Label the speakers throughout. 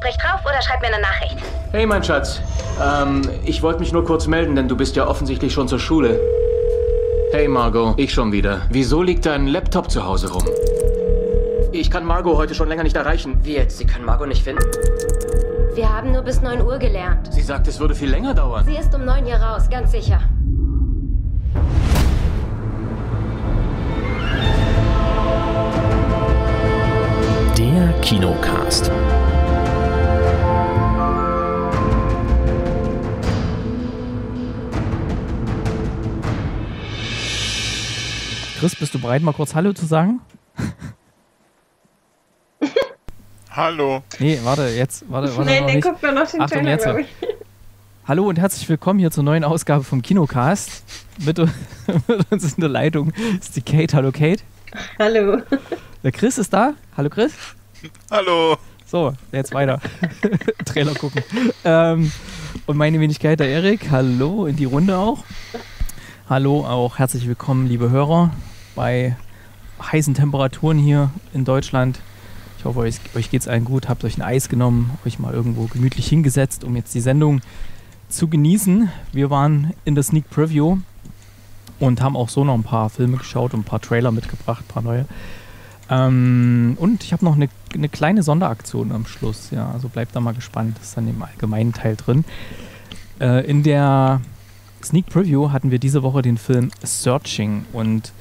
Speaker 1: Sprich drauf oder schreib mir eine Nachricht.
Speaker 2: Hey, mein Schatz. Ich wollte mich nur kurz melden, denn du bist ja offensichtlich schon zur Schule. Hey, Margot. Ich schon wieder. Wieso liegt dein Laptop zu Hause rum? Ich kann Margot heute schon länger nicht erreichen.
Speaker 3: Wie jetzt? Sie können Margot nicht finden?
Speaker 1: Wir haben nur bis 9 Uhr gelernt.
Speaker 2: Sie sagt, es würde viel länger dauern.
Speaker 1: Sie ist um 9 hier raus, ganz sicher.
Speaker 4: Der Kinocast.
Speaker 5: Chris, bist du bereit, mal kurz Hallo zu sagen?
Speaker 6: Hallo.
Speaker 5: Nee, warte, jetzt. Warte
Speaker 7: nee,
Speaker 5: noch
Speaker 7: den
Speaker 5: nicht.
Speaker 7: guckt man noch den
Speaker 5: Achtung,
Speaker 7: Trailer,
Speaker 5: jetzt.
Speaker 7: glaube ich.
Speaker 5: Hallo und herzlich willkommen hier zur neuen Ausgabe vom Kinocast. Mit uns in der Leitung ist die Kate. Hallo Kate.
Speaker 7: Hallo.
Speaker 5: Der Chris ist da. Hallo Chris.
Speaker 6: Hallo.
Speaker 5: So, jetzt weiter. Trailer gucken. Und meine Wenigkeit, der Erik. Hallo in die Runde auch. Hallo auch, herzlich willkommen, liebe Hörer, bei heißen Temperaturen hier in Deutschland. Ich hoffe, euch geht's allen gut. Habt euch ein Eis genommen, euch mal irgendwo gemütlich hingesetzt, um jetzt die Sendung zu genießen. Wir waren in der Sneak Preview und haben auch so noch ein paar Filme geschaut und ein paar Trailer mitgebracht, ein paar neue. Und ich habe noch eine kleine Sonderaktion am Schluss. Ja, also bleibt da mal gespannt. Das ist dann im allgemeinen Teil drin. In der Sneak Preview hatten wir diese Woche den Film Searching und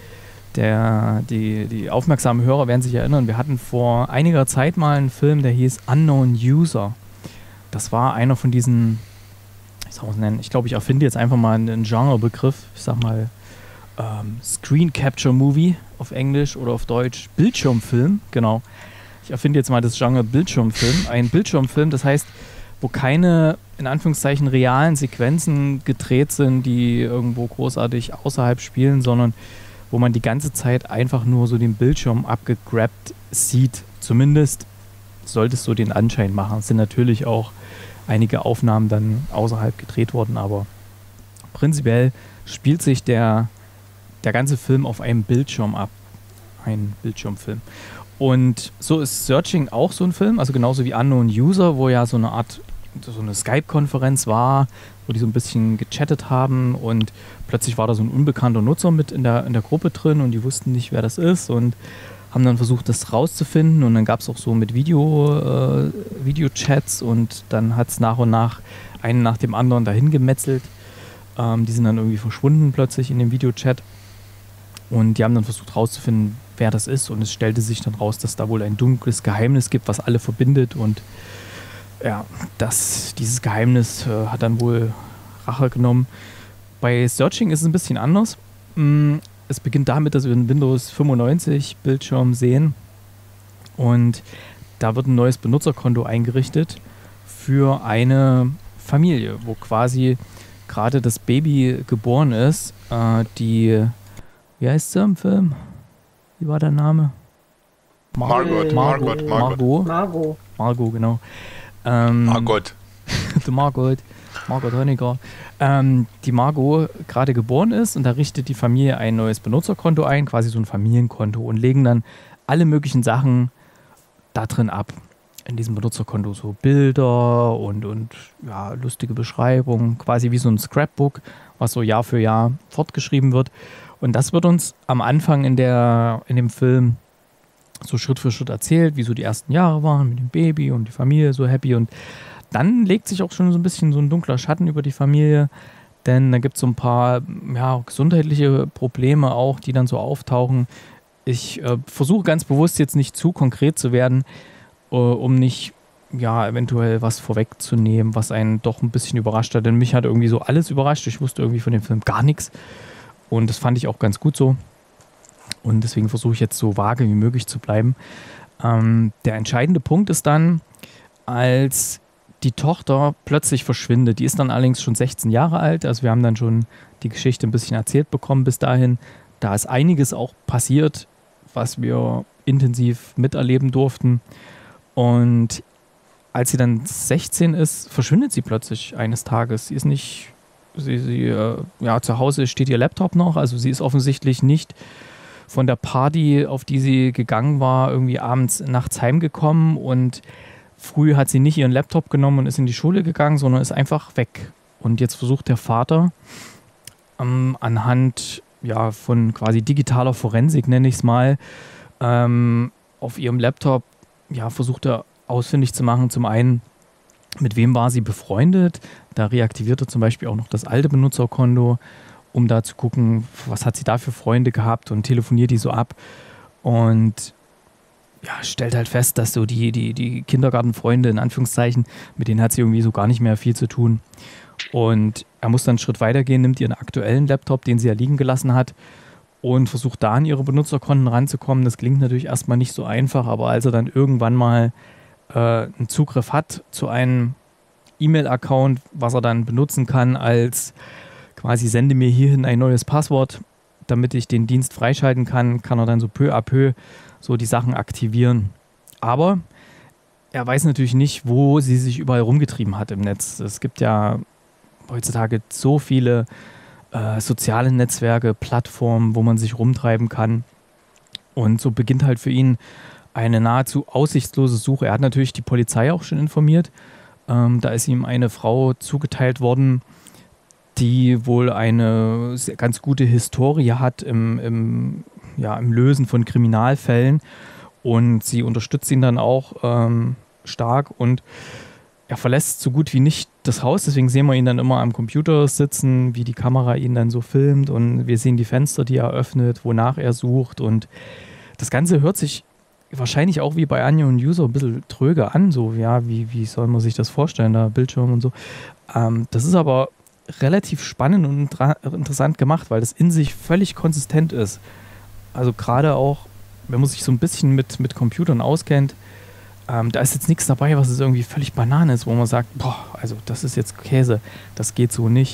Speaker 5: die aufmerksamen Hörer werden sich erinnern, wir hatten vor einiger Zeit mal einen Film, der hieß Unknown User. Das war einer von diesen, wie soll man es nennen, ich glaube, ich erfinde jetzt einfach mal einen Genrebegriff, ich sag mal Screen Capture Movie auf Englisch oder auf Deutsch Bildschirmfilm, genau. Ich erfinde jetzt mal das Genre Bildschirmfilm. Ein Bildschirmfilm, das heißt, wo keine, in Anführungszeichen, realen Sequenzen gedreht sind, die irgendwo großartig außerhalb spielen, sondern wo man die ganze Zeit einfach nur so den Bildschirm abgegrabt sieht. Zumindest sollte es so den Anschein machen. Es sind natürlich auch einige Aufnahmen dann außerhalb gedreht worden, aber prinzipiell spielt sich der ganze Film auf einem Bildschirm ab. Ein Bildschirmfilm. Und so ist Searching auch so ein Film, also genauso wie Unknown User, wo ja so eine Art, so eine Skype-Konferenz war, wo die so ein bisschen gechattet haben und plötzlich war da so ein unbekannter Nutzer mit in der Gruppe drin und die wussten nicht, wer das ist und haben dann versucht, das rauszufinden und dann gab es auch so mit Videochats und dann hat es nach und nach einen nach dem anderen dahin gemetzelt. Die sind dann irgendwie verschwunden plötzlich in dem Videochat und die haben dann versucht rauszufinden, wer das ist und es stellte sich dann raus, dass da wohl ein dunkles Geheimnis gibt, was alle verbindet und ja, dieses Geheimnis hat dann wohl Rache genommen. Bei Searching ist es ein bisschen anders. Es beginnt damit, dass wir einen Windows 95 Bildschirm sehen und da wird ein neues Benutzerkonto eingerichtet für eine Familie, wo quasi gerade das Baby geboren ist. Wie heißt sie im Film? Wie war der Name?
Speaker 6: Margot,
Speaker 5: genau.
Speaker 6: Margot.
Speaker 5: Margot Honecker. Die Margot gerade geboren ist und da richtet die Familie ein neues Benutzerkonto ein, quasi so ein Familienkonto und legen dann alle möglichen Sachen da drin ab. In diesem Benutzerkonto so Bilder und ja, lustige Beschreibungen, quasi wie so ein Scrapbook, was so Jahr für Jahr fortgeschrieben wird. Und das wird uns am Anfang in dem Film so Schritt für Schritt erzählt, wie so die ersten Jahre waren mit dem Baby und die Familie so happy. Und dann legt sich auch schon so ein bisschen so ein dunkler Schatten über die Familie, denn da gibt es so ein paar gesundheitliche Probleme auch, die dann so auftauchen. Ich versuche ganz bewusst jetzt nicht zu konkret zu werden, um nicht eventuell was vorwegzunehmen, was einen doch ein bisschen überrascht hat. Denn mich hat irgendwie so alles überrascht. Ich wusste irgendwie von dem Film gar nichts. Und das fand ich auch ganz gut so. Und deswegen versuche ich jetzt so vage wie möglich zu bleiben. Der entscheidende Punkt ist dann, als die Tochter plötzlich verschwindet. Die ist dann allerdings schon 16 Jahre alt. Also wir haben dann schon die Geschichte ein bisschen erzählt bekommen bis dahin. Da ist einiges auch passiert, was wir intensiv miterleben durften. Und als sie dann 16 ist, verschwindet sie plötzlich eines Tages. Sie ist nicht, zu Hause steht ihr Laptop noch, also sie ist offensichtlich nicht von der Party, auf die sie gegangen war, irgendwie nachts heimgekommen und früh hat sie nicht ihren Laptop genommen und ist in die Schule gegangen, sondern ist einfach weg. Und jetzt versucht der Vater anhand von quasi digitaler Forensik, nenne ich es mal, auf ihrem Laptop versucht er ausfindig zu machen, zum einen, mit wem war sie befreundet. Da reaktiviert er zum Beispiel auch noch das alte Benutzerkonto, um da zu gucken, was hat sie da für Freunde gehabt und telefoniert die so ab. Und stellt halt fest, dass so die Kindergartenfreunde, in Anführungszeichen, mit denen hat sie irgendwie so gar nicht mehr viel zu tun. Und er muss dann einen Schritt weitergehen, nimmt ihren aktuellen Laptop, den sie ja liegen gelassen hat, und versucht da an ihre Benutzerkonten ranzukommen. Das klingt natürlich erstmal nicht so einfach, aber als er dann irgendwann mal einen Zugriff hat zu einem E-Mail-Account, was er dann benutzen kann als quasi sende mir hierhin ein neues Passwort, damit ich den Dienst freischalten kann, kann er dann so peu à peu so die Sachen aktivieren. Aber er weiß natürlich nicht, wo sie sich überall rumgetrieben hat im Netz. Es gibt ja heutzutage so viele soziale Netzwerke, Plattformen, wo man sich rumtreiben kann. Und so beginnt halt für ihn eine nahezu aussichtslose Suche. Er hat natürlich die Polizei auch schon informiert. Da ist ihm eine Frau zugeteilt worden, die wohl eine ganz gute Historie hat im Lösen von Kriminalfällen. Und sie unterstützt ihn dann auch stark. Und er verlässt so gut wie nicht das Haus. Deswegen sehen wir ihn dann immer am Computer sitzen, wie die Kamera ihn dann so filmt. Und wir sehen die Fenster, die er öffnet, wonach er sucht. Und das Ganze hört sich wahrscheinlich auch wie bei Anja und User ein bisschen tröge an, so, wie soll man sich das vorstellen, da Bildschirm und so. Das ist aber relativ spannend und interessant gemacht, weil das in sich völlig konsistent ist. Also gerade auch, wenn man sich so ein bisschen mit Computern auskennt, da ist jetzt nichts dabei, was es irgendwie völlig Banane ist, wo man sagt, also das ist jetzt Käse, das geht so nicht.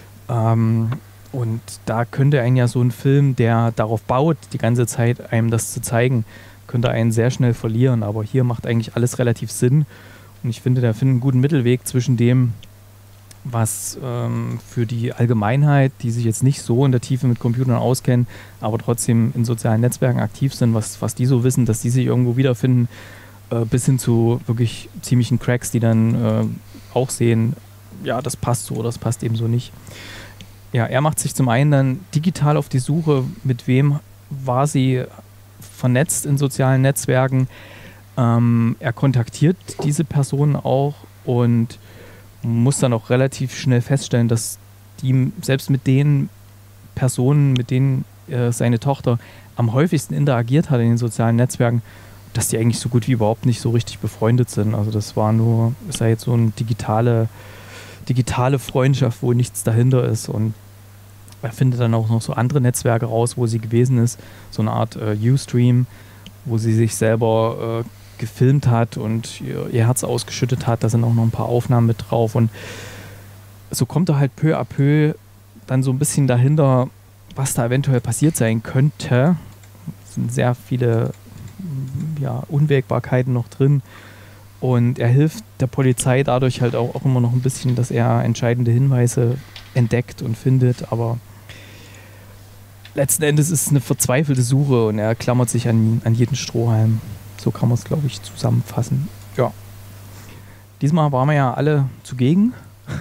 Speaker 5: Und da könnte einen ja so ein Film, der darauf baut, die ganze Zeit einem das zu zeigen, könnte einen sehr schnell verlieren, aber hier macht eigentlich alles relativ Sinn und ich finde, der findet einen guten Mittelweg zwischen dem, was für die Allgemeinheit, die sich jetzt nicht so in der Tiefe mit Computern auskennen, aber trotzdem in sozialen Netzwerken aktiv sind, was die so wissen, dass die sich irgendwo wiederfinden, bis hin zu wirklich ziemlichen Cracks, die dann auch sehen, das passt so oder das passt eben so nicht. Ja, er macht sich zum einen dann digital auf die Suche, mit wem war sie vernetzt in sozialen Netzwerken. Er kontaktiert diese Personen auch und muss dann auch relativ schnell feststellen, dass die selbst mit den Personen, mit denen seine Tochter am häufigsten interagiert hat in den sozialen Netzwerken, dass die eigentlich so gut wie überhaupt nicht so richtig befreundet sind. Also das ist ja jetzt so eine digitale Freundschaft, wo nichts dahinter ist. Und er findet dann auch noch so andere Netzwerke raus, wo sie gewesen ist. So eine Art Ustream, wo sie sich selber gefilmt hat und ihr Herz ausgeschüttet hat. Da sind auch noch ein paar Aufnahmen mit drauf. Und so kommt er halt peu à peu dann so ein bisschen dahinter, was da eventuell passiert sein könnte. Es sind sehr viele Unwägbarkeiten noch drin. Und er hilft der Polizei dadurch halt auch immer noch ein bisschen, dass er entscheidende Hinweise entdeckt und findet. Aber letzten Endes ist es eine verzweifelte Suche und er klammert sich an jeden Strohhalm. So kann man es, glaube ich, zusammenfassen. Ja. Diesmal waren wir ja alle zugegen.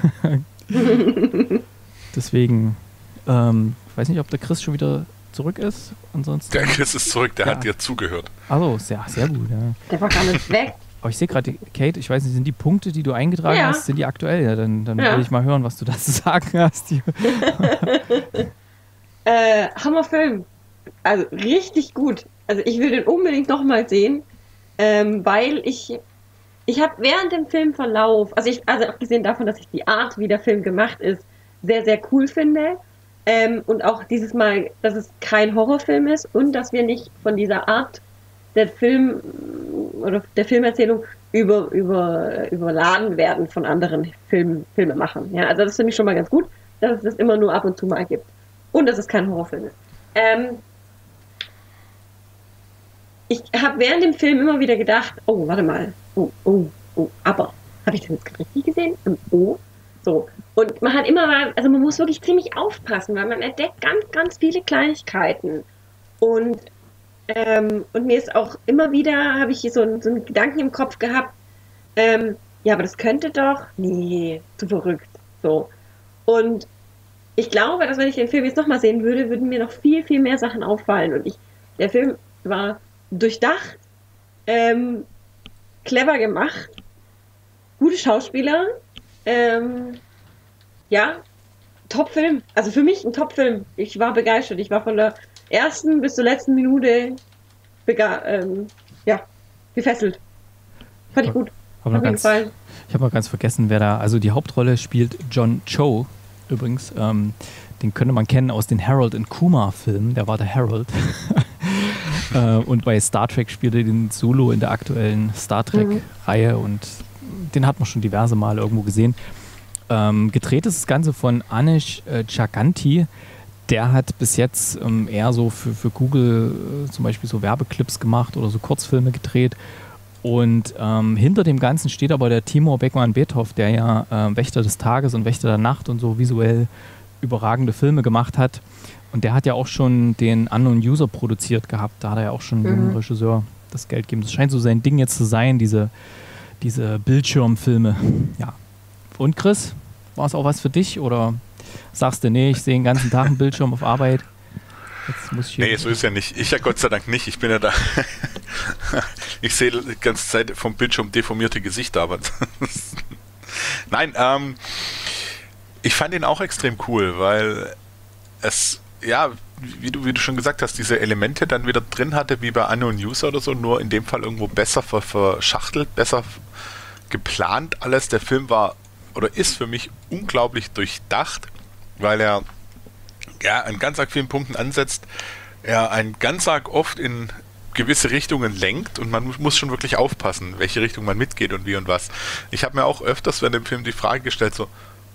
Speaker 5: Deswegen, ich weiß nicht, ob der Chris schon wieder zurück ist. Ansonsten.
Speaker 6: Der Chris ist zurück, der hat dir zugehört.
Speaker 5: Also sehr, sehr gut. Ja.
Speaker 3: Der war gar nicht weg.
Speaker 5: Aber ich sehe gerade, Kate, ich weiß nicht, sind die Punkte, die du eingetragen hast, sind die aktuell? Ja, dann will ich mal hören, was du da zu sagen hast.
Speaker 3: Hammerfilm. Also richtig gut. Also ich will den unbedingt nochmal sehen, weil ich habe während dem Filmverlauf, also abgesehen davon, dass ich die Art, wie der Film gemacht ist, sehr, sehr cool finde, und auch dieses Mal, dass es kein Horrorfilm ist und dass wir nicht von dieser Art der Filmerzählung überladen werden von anderen Filmemachern. Ja, also das finde ich schon mal ganz gut, dass es das immer nur ab und zu mal gibt. Und dass es kein Horrorfilm ist. Ich habe während dem Film immer wieder gedacht, oh, warte mal, aber, habe ich das jetzt richtig gesehen? So. Und man hat man muss wirklich ziemlich aufpassen, weil man entdeckt ganz, ganz viele Kleinigkeiten. Und mir ist auch immer wieder, habe ich so einen Gedanken im Kopf gehabt, Ja, aber das könnte doch, nee, zu verrückt, so. Und ich glaube, dass wenn ich den Film jetzt nochmal sehen würde, würden mir noch viel, viel mehr Sachen auffallen. Und der Film war durchdacht, clever gemacht, gute Schauspieler, ja, Top-Film. Also für mich ein Top-Film. Ich war begeistert. Ich war von der ersten bis zur letzten Minute gefesselt. Fand ich gut.
Speaker 5: Ich habe noch ganz vergessen, wer da, also die Hauptrolle spielt John Cho übrigens. Den könnte man kennen aus den Harold und Kumar Filmen. Der war der Harold. Und bei Star Trek spielte den Solo in der aktuellen Star Trek-Reihe und den hat man schon diverse Male irgendwo gesehen. Gedreht ist das Ganze von Anish Chaganty. Der hat bis jetzt eher so für Google zum Beispiel so Werbeclips gemacht oder so Kurzfilme gedreht. Und hinter dem Ganzen steht aber der Timur Bekmambetov, der ja Wächter des Tages und Wächter der Nacht und so visuell überragende Filme gemacht hat. Und der hat ja auch schon den Unknown User produziert gehabt. Da hat er ja auch schon dem Regisseur das Geld gegeben. Das scheint so sein Ding jetzt zu sein, diese Bildschirmfilme. Ja. Und Chris, war es auch was für dich? Oder sagst du, nee, ich sehe den ganzen Tag einen Bildschirm auf Arbeit? Jetzt muss ich
Speaker 6: nee, so ist ja nicht. Ich ja Gott sei Dank nicht. Ich bin ja da. Ich sehe die ganze Zeit vom Bildschirm deformierte Gesichter, aber nein, ich fand ihn auch extrem cool, weil es, ja, wie du schon gesagt hast, diese Elemente dann wieder drin hatte, wie bei Unknown User oder so, nur in dem Fall irgendwo besser verschachtelt, besser geplant alles. Der Film war oder ist für mich unglaublich durchdacht, weil er ja an ganz arg vielen Punkten ansetzt, er einen ganz arg oft in gewisse Richtungen lenkt und man muss schon wirklich aufpassen, welche Richtung man mitgeht und wie und was. Ich habe mir auch öfters während dem Film die Frage gestellt, so,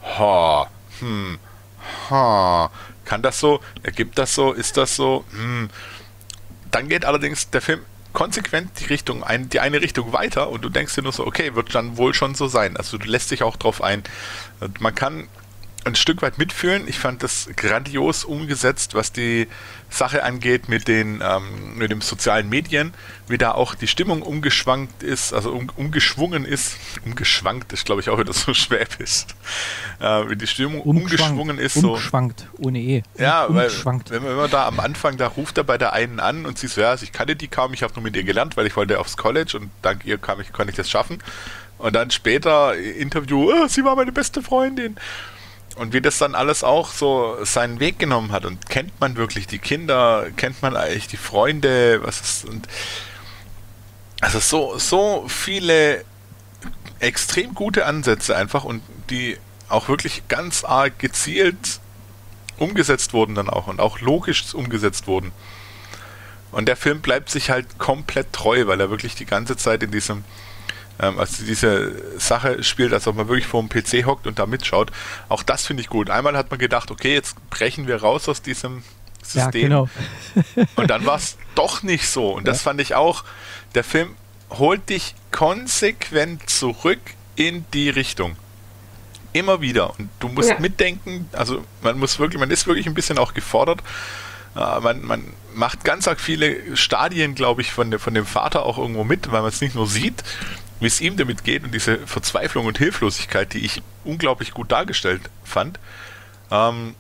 Speaker 6: kann das so, ergibt das so, ist das so, Dann geht allerdings der Film konsequent die eine Richtung weiter und du denkst dir nur so, okay, wird dann wohl schon so sein. Also du lässt dich auch drauf ein. Man kann ein Stück weit mitfühlen. Ich fand das grandios umgesetzt, was die Sache angeht mit den sozialen Medien, wie da auch die Stimmung umgeschwankt ist, also umgeschwungen ist. Umgeschwankt ist, glaube ich, auch wieder so schwäbisch. Wie die Stimmung umgeschwungen ist.
Speaker 5: Umgeschwankt, ohne E.
Speaker 6: Ja, weil wenn man da am Anfang, da ruft er bei der einen an und sie so, ja, also ich kannte die kaum, ich habe nur mit ihr gelernt, weil ich wollte aufs College und dank ihr konnte ich das schaffen. Und dann später Interview, sie war meine beste Freundin. Und wie das dann alles auch so seinen Weg genommen hat. Und kennt man wirklich die Kinder, kennt man eigentlich die Freunde, also so viele extrem gute Ansätze einfach und die auch wirklich ganz arg gezielt umgesetzt wurden dann auch und auch logisch umgesetzt wurden. Und der Film bleibt sich halt komplett treu, weil er wirklich die ganze Zeit in diesem also diese Sache spielt, als ob man wirklich vor dem PC hockt und da mitschaut. Auch das finde ich gut. Einmal hat man gedacht, okay, jetzt brechen wir raus aus diesem System. Ja, genau. Und dann war es doch nicht so. Und das fand ich auch, der Film holt dich konsequent zurück in die Richtung. Immer wieder. Und du musst mitdenken, also man ist wirklich ein bisschen auch gefordert. Man macht ganz arg viele Stadien, glaube ich, von dem Vater auch irgendwo mit, weil man es nicht nur sieht, wie es ihm damit geht und diese Verzweiflung und Hilflosigkeit, die ich unglaublich gut dargestellt fand. Und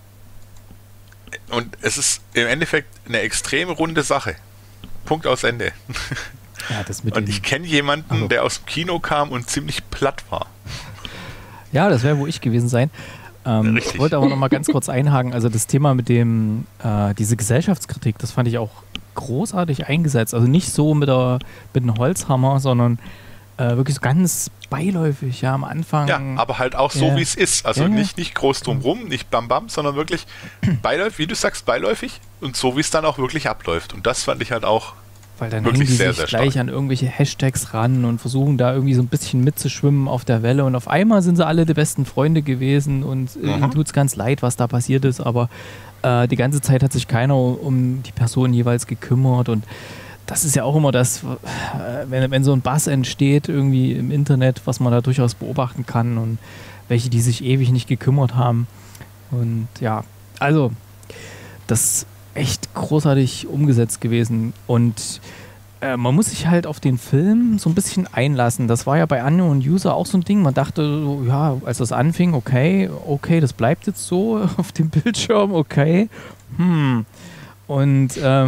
Speaker 6: es ist im Endeffekt eine extrem runde Sache. Punkt aus Ende. Ja, und ich kenne jemanden, der aus dem Kino kam und ziemlich platt war.
Speaker 5: Ja, das wäre wohl ich gewesen sein. Ich wollte aber noch mal ganz kurz einhaken. Also das Thema mit dem, diese Gesellschaftskritik, das fand ich auch großartig eingesetzt. Also nicht so mit einem Holzhammer, sondern wirklich so ganz beiläufig, ja, am Anfang.
Speaker 6: Ja, aber halt auch so, wie es ist. Also nicht groß drumrum, nicht bam bam, sondern wirklich beiläufig, wie du sagst, beiläufig und so, wie es dann auch wirklich abläuft. Und das fand ich halt auch
Speaker 5: weil dann hängen die sich gleich an irgendwelche Hashtags ran und versuchen da irgendwie so ein bisschen mitzuschwimmen auf der Welle und auf einmal sind sie alle die besten Freunde gewesen und ihnen tut es ganz leid, was da passiert ist, aber die ganze Zeit hat sich keiner um die Person jeweils gekümmert und das ist ja auch immer das, wenn so ein Bass entsteht irgendwie im Internet, was man da durchaus beobachten kann und welche, die sich ewig nicht gekümmert haben und ja, also das echt großartig umgesetzt gewesen und man muss sich halt auf den Film so ein bisschen einlassen. Das war ja bei Unknown User auch so ein Ding. Man dachte, so, ja, als das anfing, okay, das bleibt jetzt so auf dem Bildschirm, okay. Und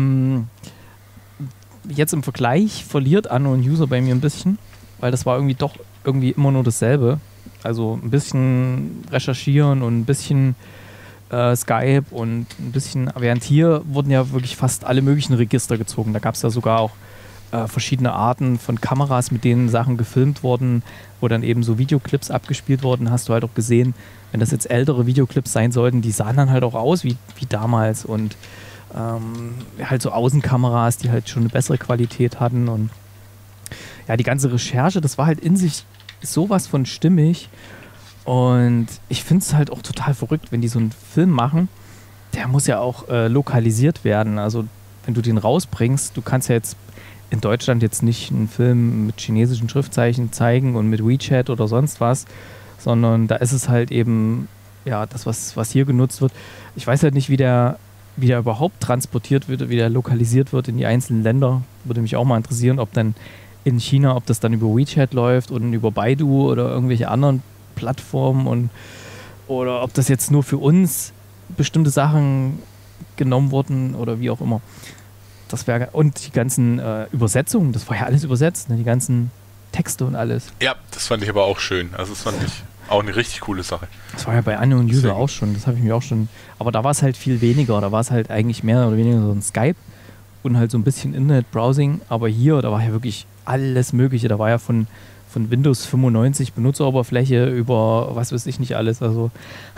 Speaker 5: jetzt im Vergleich verliert Unknown User bei mir ein bisschen, weil das war irgendwie doch irgendwie immer nur dasselbe. Also ein bisschen recherchieren und ein bisschen Skype und ein bisschen, während hier wurden ja wirklich fast alle möglichen Register gezogen. Da gab es ja sogar auch verschiedene Arten von Kameras, mit denen Sachen gefilmt wurden, wo dann eben so Videoclips abgespielt wurden. Hast du halt auch gesehen, wenn das jetzt ältere Videoclips sein sollten, die sahen dann halt auch aus wie damals und halt so Außenkameras, die halt schon eine bessere Qualität hatten und ja, die ganze Recherche, das war halt in sich sowas von stimmig und ich finde es halt auch total verrückt, wenn die so einen Film machen, der muss ja auch lokalisiert werden, also wenn du den rausbringst, du kannst ja jetzt in Deutschland jetzt nicht einen Film mit chinesischen Schriftzeichen zeigen und mit WeChat oder sonst was, sondern da ist es halt eben, ja, das, was hier genutzt wird. Ich weiß halt nicht, wie der überhaupt transportiert wird, wie der lokalisiert wird in die einzelnen Länder. Würde mich auch mal interessieren, ob dann in China, ob das dann über WeChat läuft und über Baidu oder irgendwelche anderen Plattformen oder ob das jetzt nur für uns bestimmte Sachen genommen wurden oder wie auch immer. Das wäre, und die ganzen Übersetzungen, das war ja alles übersetzt, ne? Die ganzen Texte und alles.
Speaker 6: Ja, das fand ich aber auch schön. Also das fand ich auch eine richtig coole Sache.
Speaker 5: Das war ja bei Unknown User auch schon, das habe ich mir auch schon, aber da war es halt viel weniger, da war es halt eigentlich mehr oder weniger so ein Skype und halt so ein bisschen Internet-Browsing, aber hier, da war ja wirklich alles Mögliche, da war ja von Windows 95 Benutzeroberfläche über was weiß ich nicht alles, also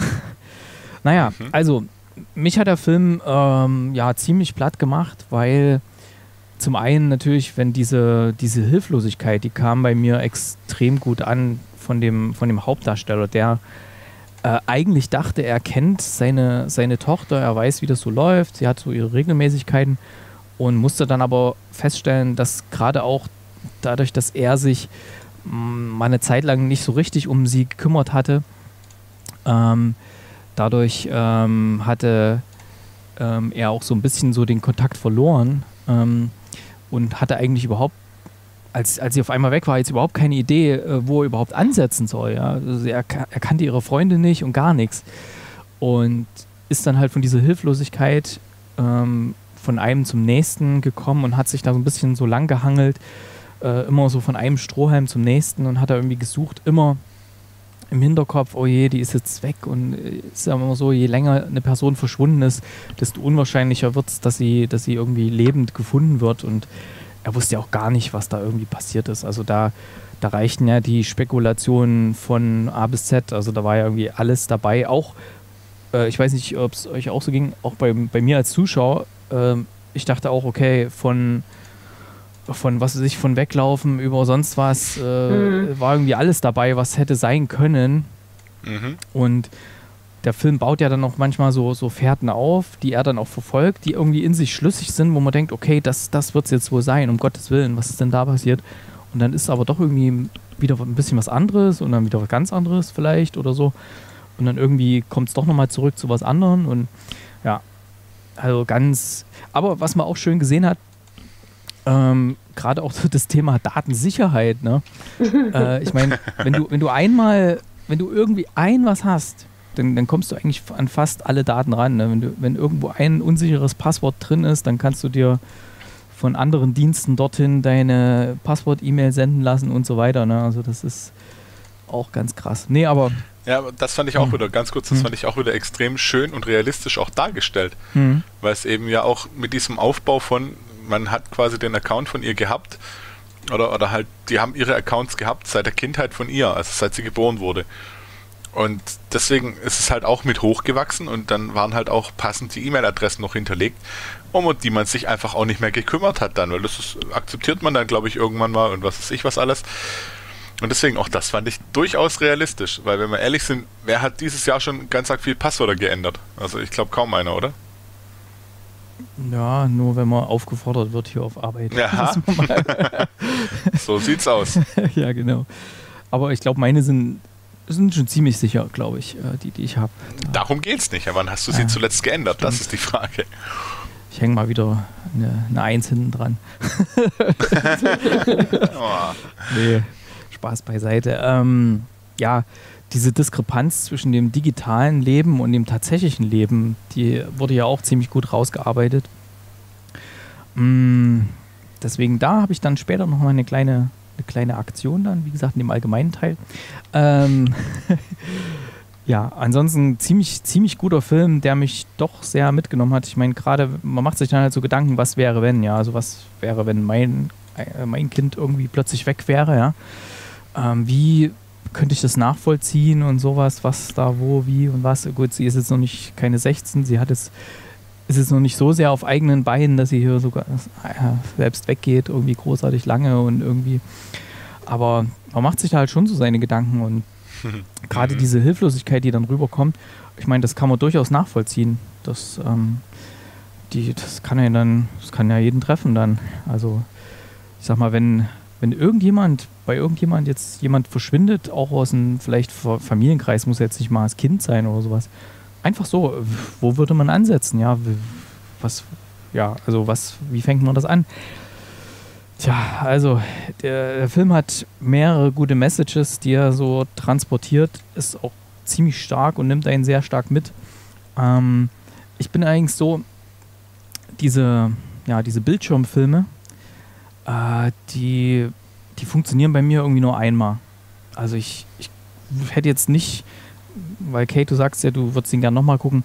Speaker 5: naja, also mich hat der Film ja ziemlich platt gemacht, weil zum einen natürlich, wenn diese Hilflosigkeit, die kam bei mir extrem gut an von dem Hauptdarsteller, der eigentlich dachte, er kennt seine Tochter, er weiß, wie das so läuft, sie hat so ihre Regelmäßigkeiten und musste dann aber feststellen, dass gerade auch dadurch, dass er sich mal eine Zeit lang nicht so richtig um sie gekümmert hatte, dadurch hatte er auch so ein bisschen so den Kontakt verloren und hatte eigentlich überhaupt, als sie auf einmal weg war, jetzt überhaupt keine Idee, wo er überhaupt ansetzen soll. Ja? Also er kannte ihre Freunde nicht und gar nichts. Und ist dann halt von dieser Hilflosigkeit von einem zum nächsten gekommen und hat sich da so ein bisschen so lang gehangelt, immer so von einem Strohhalm zum nächsten und hat da irgendwie gesucht, immer im Hinterkopf, oh je, die ist jetzt weg und es ist ja immer so, je länger eine Person verschwunden ist, desto unwahrscheinlicher wird es, dass sie irgendwie lebend gefunden wird und er wusste ja auch gar nicht, was da irgendwie passiert ist. Also da reichten ja die Spekulationen von A bis Z, also da war ja irgendwie alles dabei, auch, ich weiß nicht, ob es euch auch so ging, auch bei mir als Zuschauer, ich dachte auch, okay, von was weiß ich, von Weglaufen über sonst was, war irgendwie alles dabei, was hätte sein können. Und der Film baut ja dann auch manchmal so Fährten auf, die er dann auch verfolgt, die irgendwie in sich schlüssig sind, wo man denkt, okay, das wird es jetzt wohl sein, um Gottes Willen, was ist denn da passiert? Und dann ist aber doch irgendwie wieder ein bisschen was anderes und dann wieder was ganz anderes vielleicht oder so. Und dann irgendwie kommt es doch nochmal zurück zu was anderem und ja, also ganz, aber was man auch schön gesehen hat, gerade auch so das Thema Datensicherheit, ne? Ich meine, wenn du irgendwie was hast, dann kommst du eigentlich an fast alle Daten ran. Ne? Wenn irgendwo ein unsicheres Passwort drin ist, dann kannst du dir von anderen Diensten dorthin deine Passwort-E-Mail senden lassen und so weiter. Ne? Also das ist auch ganz krass. Nee, aber...
Speaker 6: Ja, das fand ich auch wieder, ganz kurz, das fand ich auch wieder extrem schön und realistisch auch dargestellt. Weil es eben ja auch mit diesem Aufbau von, man hat quasi den Account von ihr gehabt oder halt, die haben ihre Accounts gehabt seit der Kindheit von ihr, also seit sie geboren wurde. Und deswegen ist es halt auch mit hochgewachsen und dann waren halt auch passend die E-Mail-Adressen noch hinterlegt, um die man sich einfach auch nicht mehr gekümmert hat dann, weil das akzeptiert man dann, glaube ich, irgendwann mal und was weiß ich was alles. Und deswegen auch das fand ich durchaus realistisch, weil wenn wir ehrlich sind, wer hat dieses Jahr schon ganz arg viel Passwörter geändert? Also ich glaube kaum einer, oder?
Speaker 5: Ja, nur wenn man aufgefordert wird hier auf Arbeit.
Speaker 6: Ja, so sieht's aus.
Speaker 5: Ja, genau. Aber ich glaube, meine sind schon ziemlich sicher, glaube ich, die ich habe.
Speaker 6: Darum geht's nicht. Ja, wann hast du sie zuletzt geändert? Das ist die Frage.
Speaker 5: Ich hänge mal wieder eine 1 hinten dran.
Speaker 6: Oh.
Speaker 5: Nee, Spaß beiseite. Ja, diese Diskrepanz zwischen dem digitalen Leben und dem tatsächlichen Leben, die wurde ja auch ziemlich gut rausgearbeitet. Deswegen da habe ich dann später noch mal eine kleine Aktion dann, wie gesagt, in dem allgemeinen Teil. Ja, ansonsten ziemlich guter Film, der mich doch sehr mitgenommen hat. Ich meine, gerade, man macht sich dann halt so Gedanken, was wäre, wenn, ja, also was wäre, wenn mein Kind irgendwie plötzlich weg wäre, ja. Wie könnte ich das nachvollziehen und sowas, was da, wo, wie und was. Gut, sie ist jetzt noch nicht keine 16, ist jetzt noch nicht so sehr auf eigenen Beinen, dass sie hier sogar selbst weggeht, irgendwie großartig lange und irgendwie, aber man macht sich da halt schon so seine Gedanken und gerade diese Hilflosigkeit, die dann rüberkommt, ich meine, das kann man durchaus nachvollziehen. Das kann ja jeden treffen dann. Also ich sag mal, wenn bei irgendjemand jetzt jemand verschwindet, auch aus einem vielleicht Familienkreis, muss jetzt nicht mal als Kind sein oder sowas. Einfach so, wo würde man ansetzen? Ja, wie fängt man das an? Tja, also der Film hat mehrere gute Messages, die er so transportiert, ist auch ziemlich stark und nimmt einen sehr stark mit. Ich bin eigentlich so, diese Bildschirmfilme, die funktionieren bei mir irgendwie nur einmal. Also ich hätte jetzt nicht, weil Kate, du sagst ja, du würdest den gerne nochmal gucken,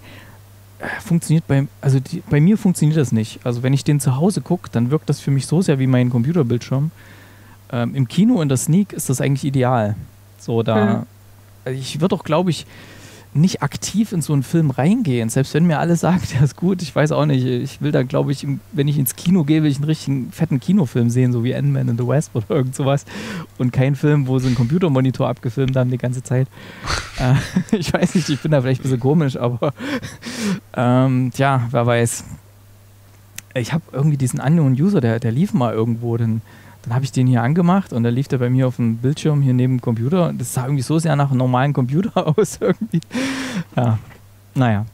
Speaker 5: bei mir funktioniert das nicht. Also wenn ich den zu Hause gucke, dann wirkt das für mich so sehr wie mein Computerbildschirm. Im Kino in der Sneak ist das eigentlich ideal. So, also ich würde auch, glaube ich, nicht aktiv in so einen Film reingehen. Selbst wenn mir alle sagen, der ist gut, ich weiß auch nicht. Ich will dann, glaube ich, wenn ich ins Kino gehe, will ich einen richtigen fetten Kinofilm sehen, so wie Ant-Man and the Wasp oder irgend sowas. Und keinen Film, wo sie einen Computermonitor abgefilmt haben die ganze Zeit. Ich weiß nicht, ich bin da vielleicht ein bisschen komisch, aber tja, wer weiß. Ich habe irgendwie diesen unknown User, der lief mal irgendwo, dann habe ich den hier angemacht und dann lief der bei mir auf dem Bildschirm hier neben dem Computer und das sah irgendwie so sehr nach einem normalen Computer aus irgendwie. Ja, naja.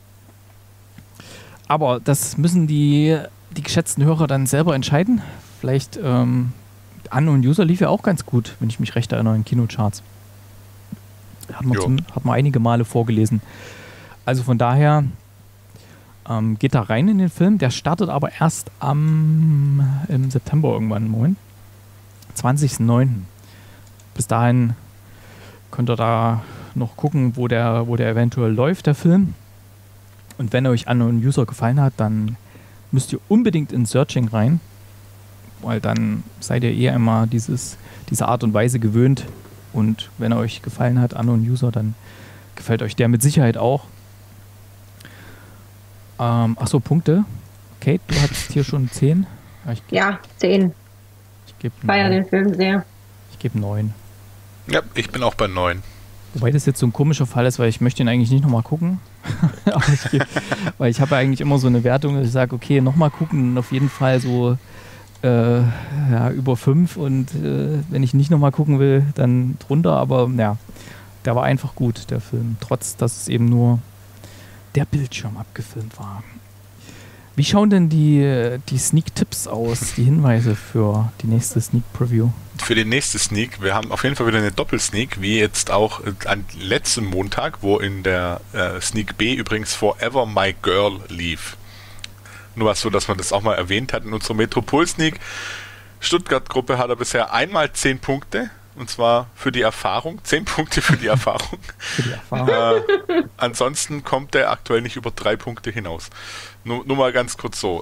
Speaker 5: Aber das müssen die geschätzten Hörer dann selber entscheiden. Vielleicht Unknown User lief ja auch ganz gut, wenn ich mich recht erinnere, in Kinocharts. Hat man einige Male vorgelesen. Also von daher geht da rein in den Film. Der startet aber erst im September irgendwann. Moment. 20.09. Bis dahin könnt ihr da noch gucken, wo der eventuell läuft, der Film. Und wenn euch Unknown User gefallen hat, dann müsst ihr unbedingt in Searching rein, weil dann seid ihr eh einmal diese Art und Weise gewöhnt. Und wenn er euch gefallen hat, Unknown User, dann gefällt euch der mit Sicherheit auch. Achso, Punkte. Kate, du hattest hier schon 10.
Speaker 3: Ja, 10. Ich feiere den Film sehr. Ich
Speaker 5: gebe 9.
Speaker 6: Ja, ich bin auch bei 9.
Speaker 5: Wobei das jetzt so ein komischer Fall ist, weil ich möchte ihn eigentlich nicht nochmal gucken. Weil ich habe ja eigentlich immer so eine Wertung, dass ich sage, okay, nochmal gucken, auf jeden Fall so über 5 und wenn ich nicht nochmal gucken will, dann drunter, aber ja, der war einfach gut, der Film, trotz dass es eben nur der Bildschirm abgefilmt war. Wie schauen denn die Sneak-Tipps aus, die Hinweise für die nächste Sneak-Preview?
Speaker 6: Für die nächste Sneak, wir haben auf jeden Fall wieder eine Doppelsneak, wie jetzt auch an letzten Montag, wo in der Sneak B übrigens Forever My Girl lief. Nur was so, dass man das auch mal erwähnt hat in unserer Metropol-Sneak. Stuttgart-Gruppe hat er bisher einmal 10 Punkte. Und zwar für die Erfahrung. 10 Punkte für die Erfahrung.
Speaker 5: Für die Erfahrung.
Speaker 6: Ansonsten kommt er aktuell nicht über 3 Punkte hinaus. Nur mal ganz kurz so.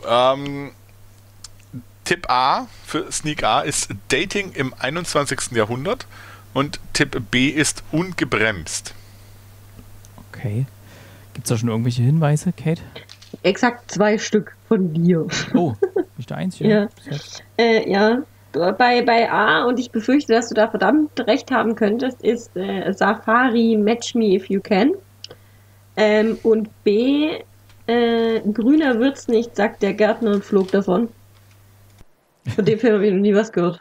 Speaker 6: Tipp A für Sneak A ist Dating im 21. Jahrhundert. Und Tipp B ist ungebremst.
Speaker 5: Okay. Gibt es da schon irgendwelche Hinweise, Kate?
Speaker 3: Exakt 2 Stück von dir.
Speaker 5: Oh, nicht der einzige?
Speaker 3: Ja. Ja. Bei A, und ich befürchte, dass du da verdammt recht haben könntest, ist Safari Match Me If You Can. Und B, grüner wird's nicht, sagt der Gärtner und flog davon. Von dem Film habe ich noch nie was gehört.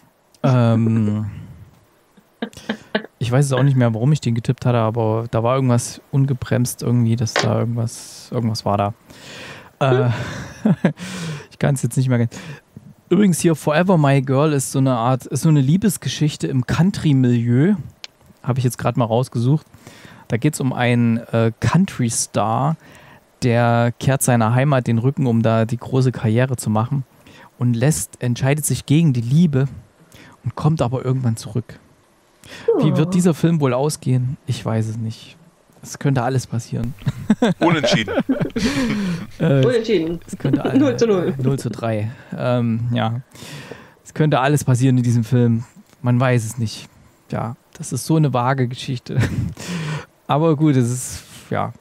Speaker 5: Ich weiß es auch nicht mehr, warum ich den getippt hatte, aber da war irgendwas ungebremst irgendwie, dass da irgendwas war da. Ich kann es jetzt nicht mehr ganz. Übrigens hier Forever My Girl ist so eine Liebesgeschichte im Country-Milieu. Habe ich jetzt gerade mal rausgesucht. Da geht es um einen Country-Star, der kehrt seiner Heimat den Rücken, um da die große Karriere zu machen und entscheidet sich gegen die Liebe und kommt aber irgendwann zurück. Wie wird dieser Film wohl ausgehen? Ich weiß es nicht. Es könnte alles passieren.
Speaker 6: Unentschieden.
Speaker 3: Unentschieden.
Speaker 5: Es könnte
Speaker 3: 0:0.
Speaker 5: 0:3. Ja. Es könnte alles passieren in diesem Film. Man weiß es nicht. Ja, das ist so eine vage Geschichte. Aber gut, es ist, ja.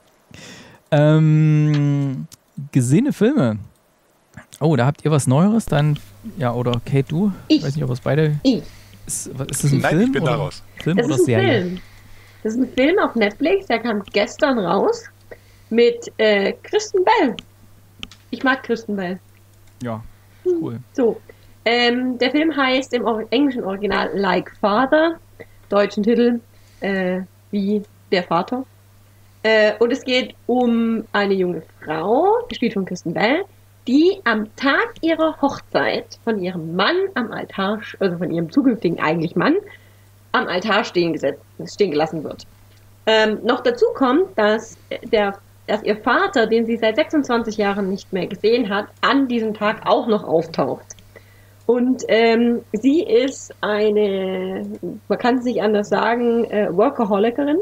Speaker 5: Gesehene Filme. Oh, da habt ihr was Neueres dann? Ja, oder Kate, du? Ich weiß nicht, ob es beide... Ist das ein
Speaker 6: Nein,
Speaker 5: Film?
Speaker 6: ich bin
Speaker 5: oder?
Speaker 6: da raus.
Speaker 5: Film
Speaker 3: Das
Speaker 5: oder
Speaker 3: ist ein
Speaker 5: Serie?
Speaker 3: Film. Das ist ein Film auf Netflix, der kam gestern raus mit Kristen Bell. Ich mag Kristen Bell.
Speaker 5: Ja, cool.
Speaker 3: So, der Film heißt im englischen Original Like Father, deutschen Titel wie der Vater. Und es geht um eine junge Frau, gespielt von Kristen Bell, die am Tag ihrer Hochzeit von ihrem Mann am Altar, also von ihrem zukünftigen eigentlich Mann, am Altar stehen gelassen wird. Noch dazu kommt, dass ihr Vater, den sie seit 26 Jahren nicht mehr gesehen hat, an diesem Tag auch noch auftaucht. Und sie ist eine, man kann es nicht anders sagen, Workaholikerin.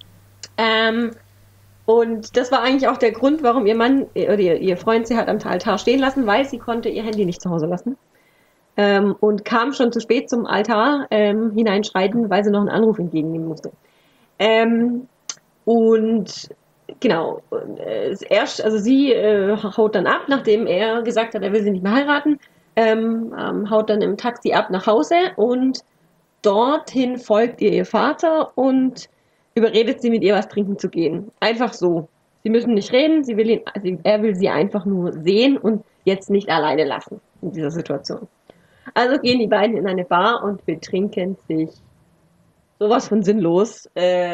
Speaker 3: Und das war eigentlich auch der Grund, warum ihr Mann oder ihr Freund sie hat am Altar stehen lassen, weil sie konnte ihr Handy nicht zu Hause lassen. Und kam schon zu spät zum Altar hineinschreiten, weil sie noch einen Anruf entgegennehmen musste. Und genau, sie haut dann ab, nachdem er gesagt hat, er will sie nicht mehr heiraten, haut dann im Taxi ab nach Hause und dorthin folgt ihr Vater und überredet sie, mit ihr was trinken zu gehen. Einfach so. Sie müssen nicht reden, er will sie einfach nur sehen und jetzt nicht alleine lassen in dieser Situation. Also gehen die beiden in eine Bar und betrinken sich sowas von sinnlos.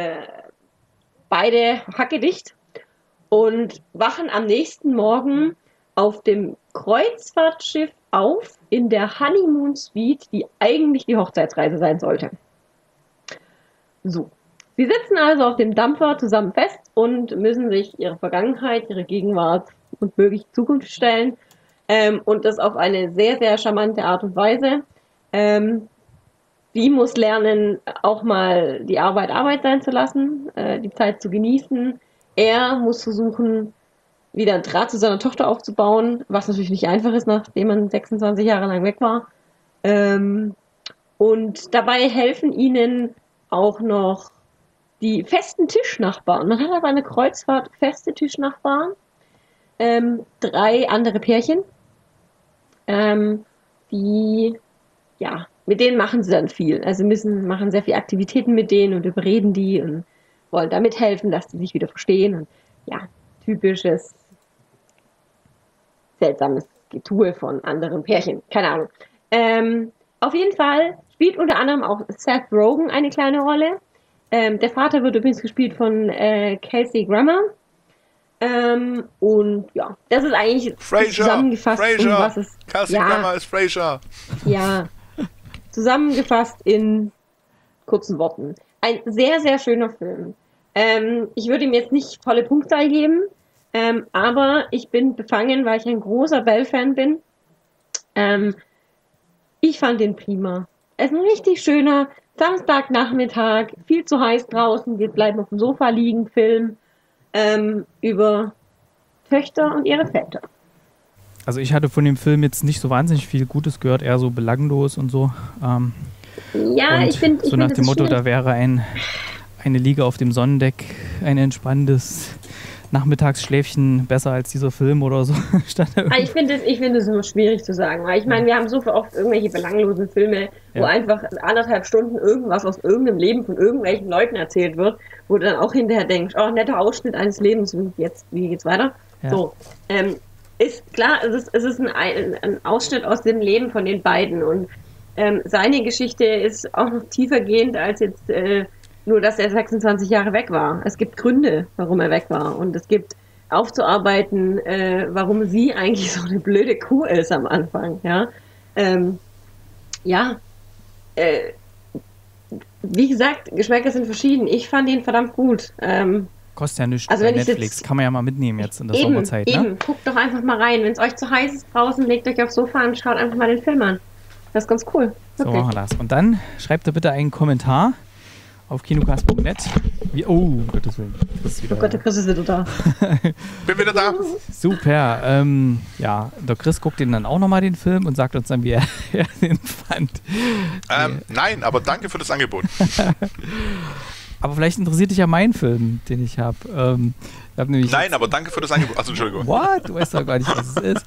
Speaker 3: Beide hackedicht und wachen am nächsten Morgen auf dem Kreuzfahrtschiff auf in der Honeymoon Suite, die eigentlich die Hochzeitsreise sein sollte. So. Sie sitzen also auf dem Dampfer zusammen fest und müssen sich ihre Vergangenheit, ihre Gegenwart und mögliche Zukunft stellen. Und das auf eine sehr, sehr charmante Art und Weise. Sie muss lernen, auch mal die Arbeit sein zu lassen, die Zeit zu genießen. Er muss versuchen, wieder einen Draht zu seiner Tochter aufzubauen, was natürlich nicht einfach ist, nachdem man 26 Jahre lang weg war. Und dabei helfen ihnen auch noch die festen Tischnachbarn. Man hat auf einer Kreuzfahrt feste Tischnachbarn. 3 andere Pärchen. Mit denen machen sie dann viel. Also machen sehr viele Aktivitäten mit denen und überreden die und wollen damit helfen, dass die sich wieder verstehen. Und ja, typisches, seltsames Getue von anderen Pärchen. Keine Ahnung. Auf jeden Fall spielt unter anderem auch Seth Rogen eine kleine Rolle. Der Vater wird übrigens gespielt von Kelsey Grammer. Und ja, das ist eigentlich zusammengefasst, um was es...
Speaker 6: Kelsey Grammer ist Frasier.
Speaker 3: Ja, zusammengefasst in kurzen Worten. Ein sehr, sehr schöner Film. Ich würde ihm jetzt nicht volle Punktzahl geben, aber ich bin befangen, weil ich ein großer Bell-Fan bin. Ich fand den prima. Es ist ein richtig schöner Samstagnachmittag, viel zu heiß draußen, wir bleiben auf dem Sofa liegen, Film über Töchter und ihre Väter.
Speaker 5: Also ich hatte von dem Film jetzt nicht so wahnsinnig viel Gutes gehört, eher so belanglos und so.
Speaker 3: Ja, ich finde
Speaker 5: so nach dem Motto, da wäre eine Liege auf dem Sonnendeck, ein entspannendes Nachmittagsschläfchen besser als dieser Film oder so.
Speaker 3: Ich finde es immer schwierig zu sagen, weil ich meine, wir haben so oft irgendwelche belanglosen Filme, wo einfach 1,5 Stunden irgendwas aus irgendeinem Leben von irgendwelchen Leuten erzählt wird, wo du dann auch hinterher denkst, oh, netter Ausschnitt eines Lebens, wie geht's weiter? Ja. So, ist klar, es ist ein Ausschnitt aus dem Leben von den beiden und seine Geschichte ist auch noch tiefergehend als jetzt nur, dass er 26 Jahre weg war. Es gibt Gründe, warum er weg war und es gibt aufzuarbeiten, warum sie eigentlich so eine blöde Kuh ist am Anfang, ja. Wie gesagt, Geschmäcker sind verschieden. Ich fand ihn verdammt gut.
Speaker 5: Kostet ja nichts
Speaker 3: also
Speaker 5: bei
Speaker 3: wenn ich
Speaker 5: Netflix.
Speaker 3: jetzt-
Speaker 5: Kann man ja mal mitnehmen jetzt in der Sommerzeit. Ne?
Speaker 3: Eben, guckt doch einfach mal rein. Wenn es euch zu heiß ist draußen, legt euch aufs Sofa und schaut einfach mal den Film an. Das ist ganz cool.
Speaker 5: So
Speaker 3: Wirklich.
Speaker 5: machen wir das. Und dann schreibt ihr bitte einen Kommentar auf kinocast.net. Oh, Gottes Willen. Das ist wieder
Speaker 3: Oh Gott, der Chris ist wieder da.
Speaker 6: Bin wieder da.
Speaker 5: super. Ja, der Chris guckt den dann auch nochmal den Film und sagt uns dann, wie er den fand.
Speaker 6: Nein, aber danke für das Angebot.
Speaker 5: Aber vielleicht interessiert dich ja mein Film, den ich habe. Ich hab nämlich
Speaker 6: Nein, aber danke für das Angebot. Achso, Entschuldigung.
Speaker 5: What? Du weißt doch gar nicht, was es ist.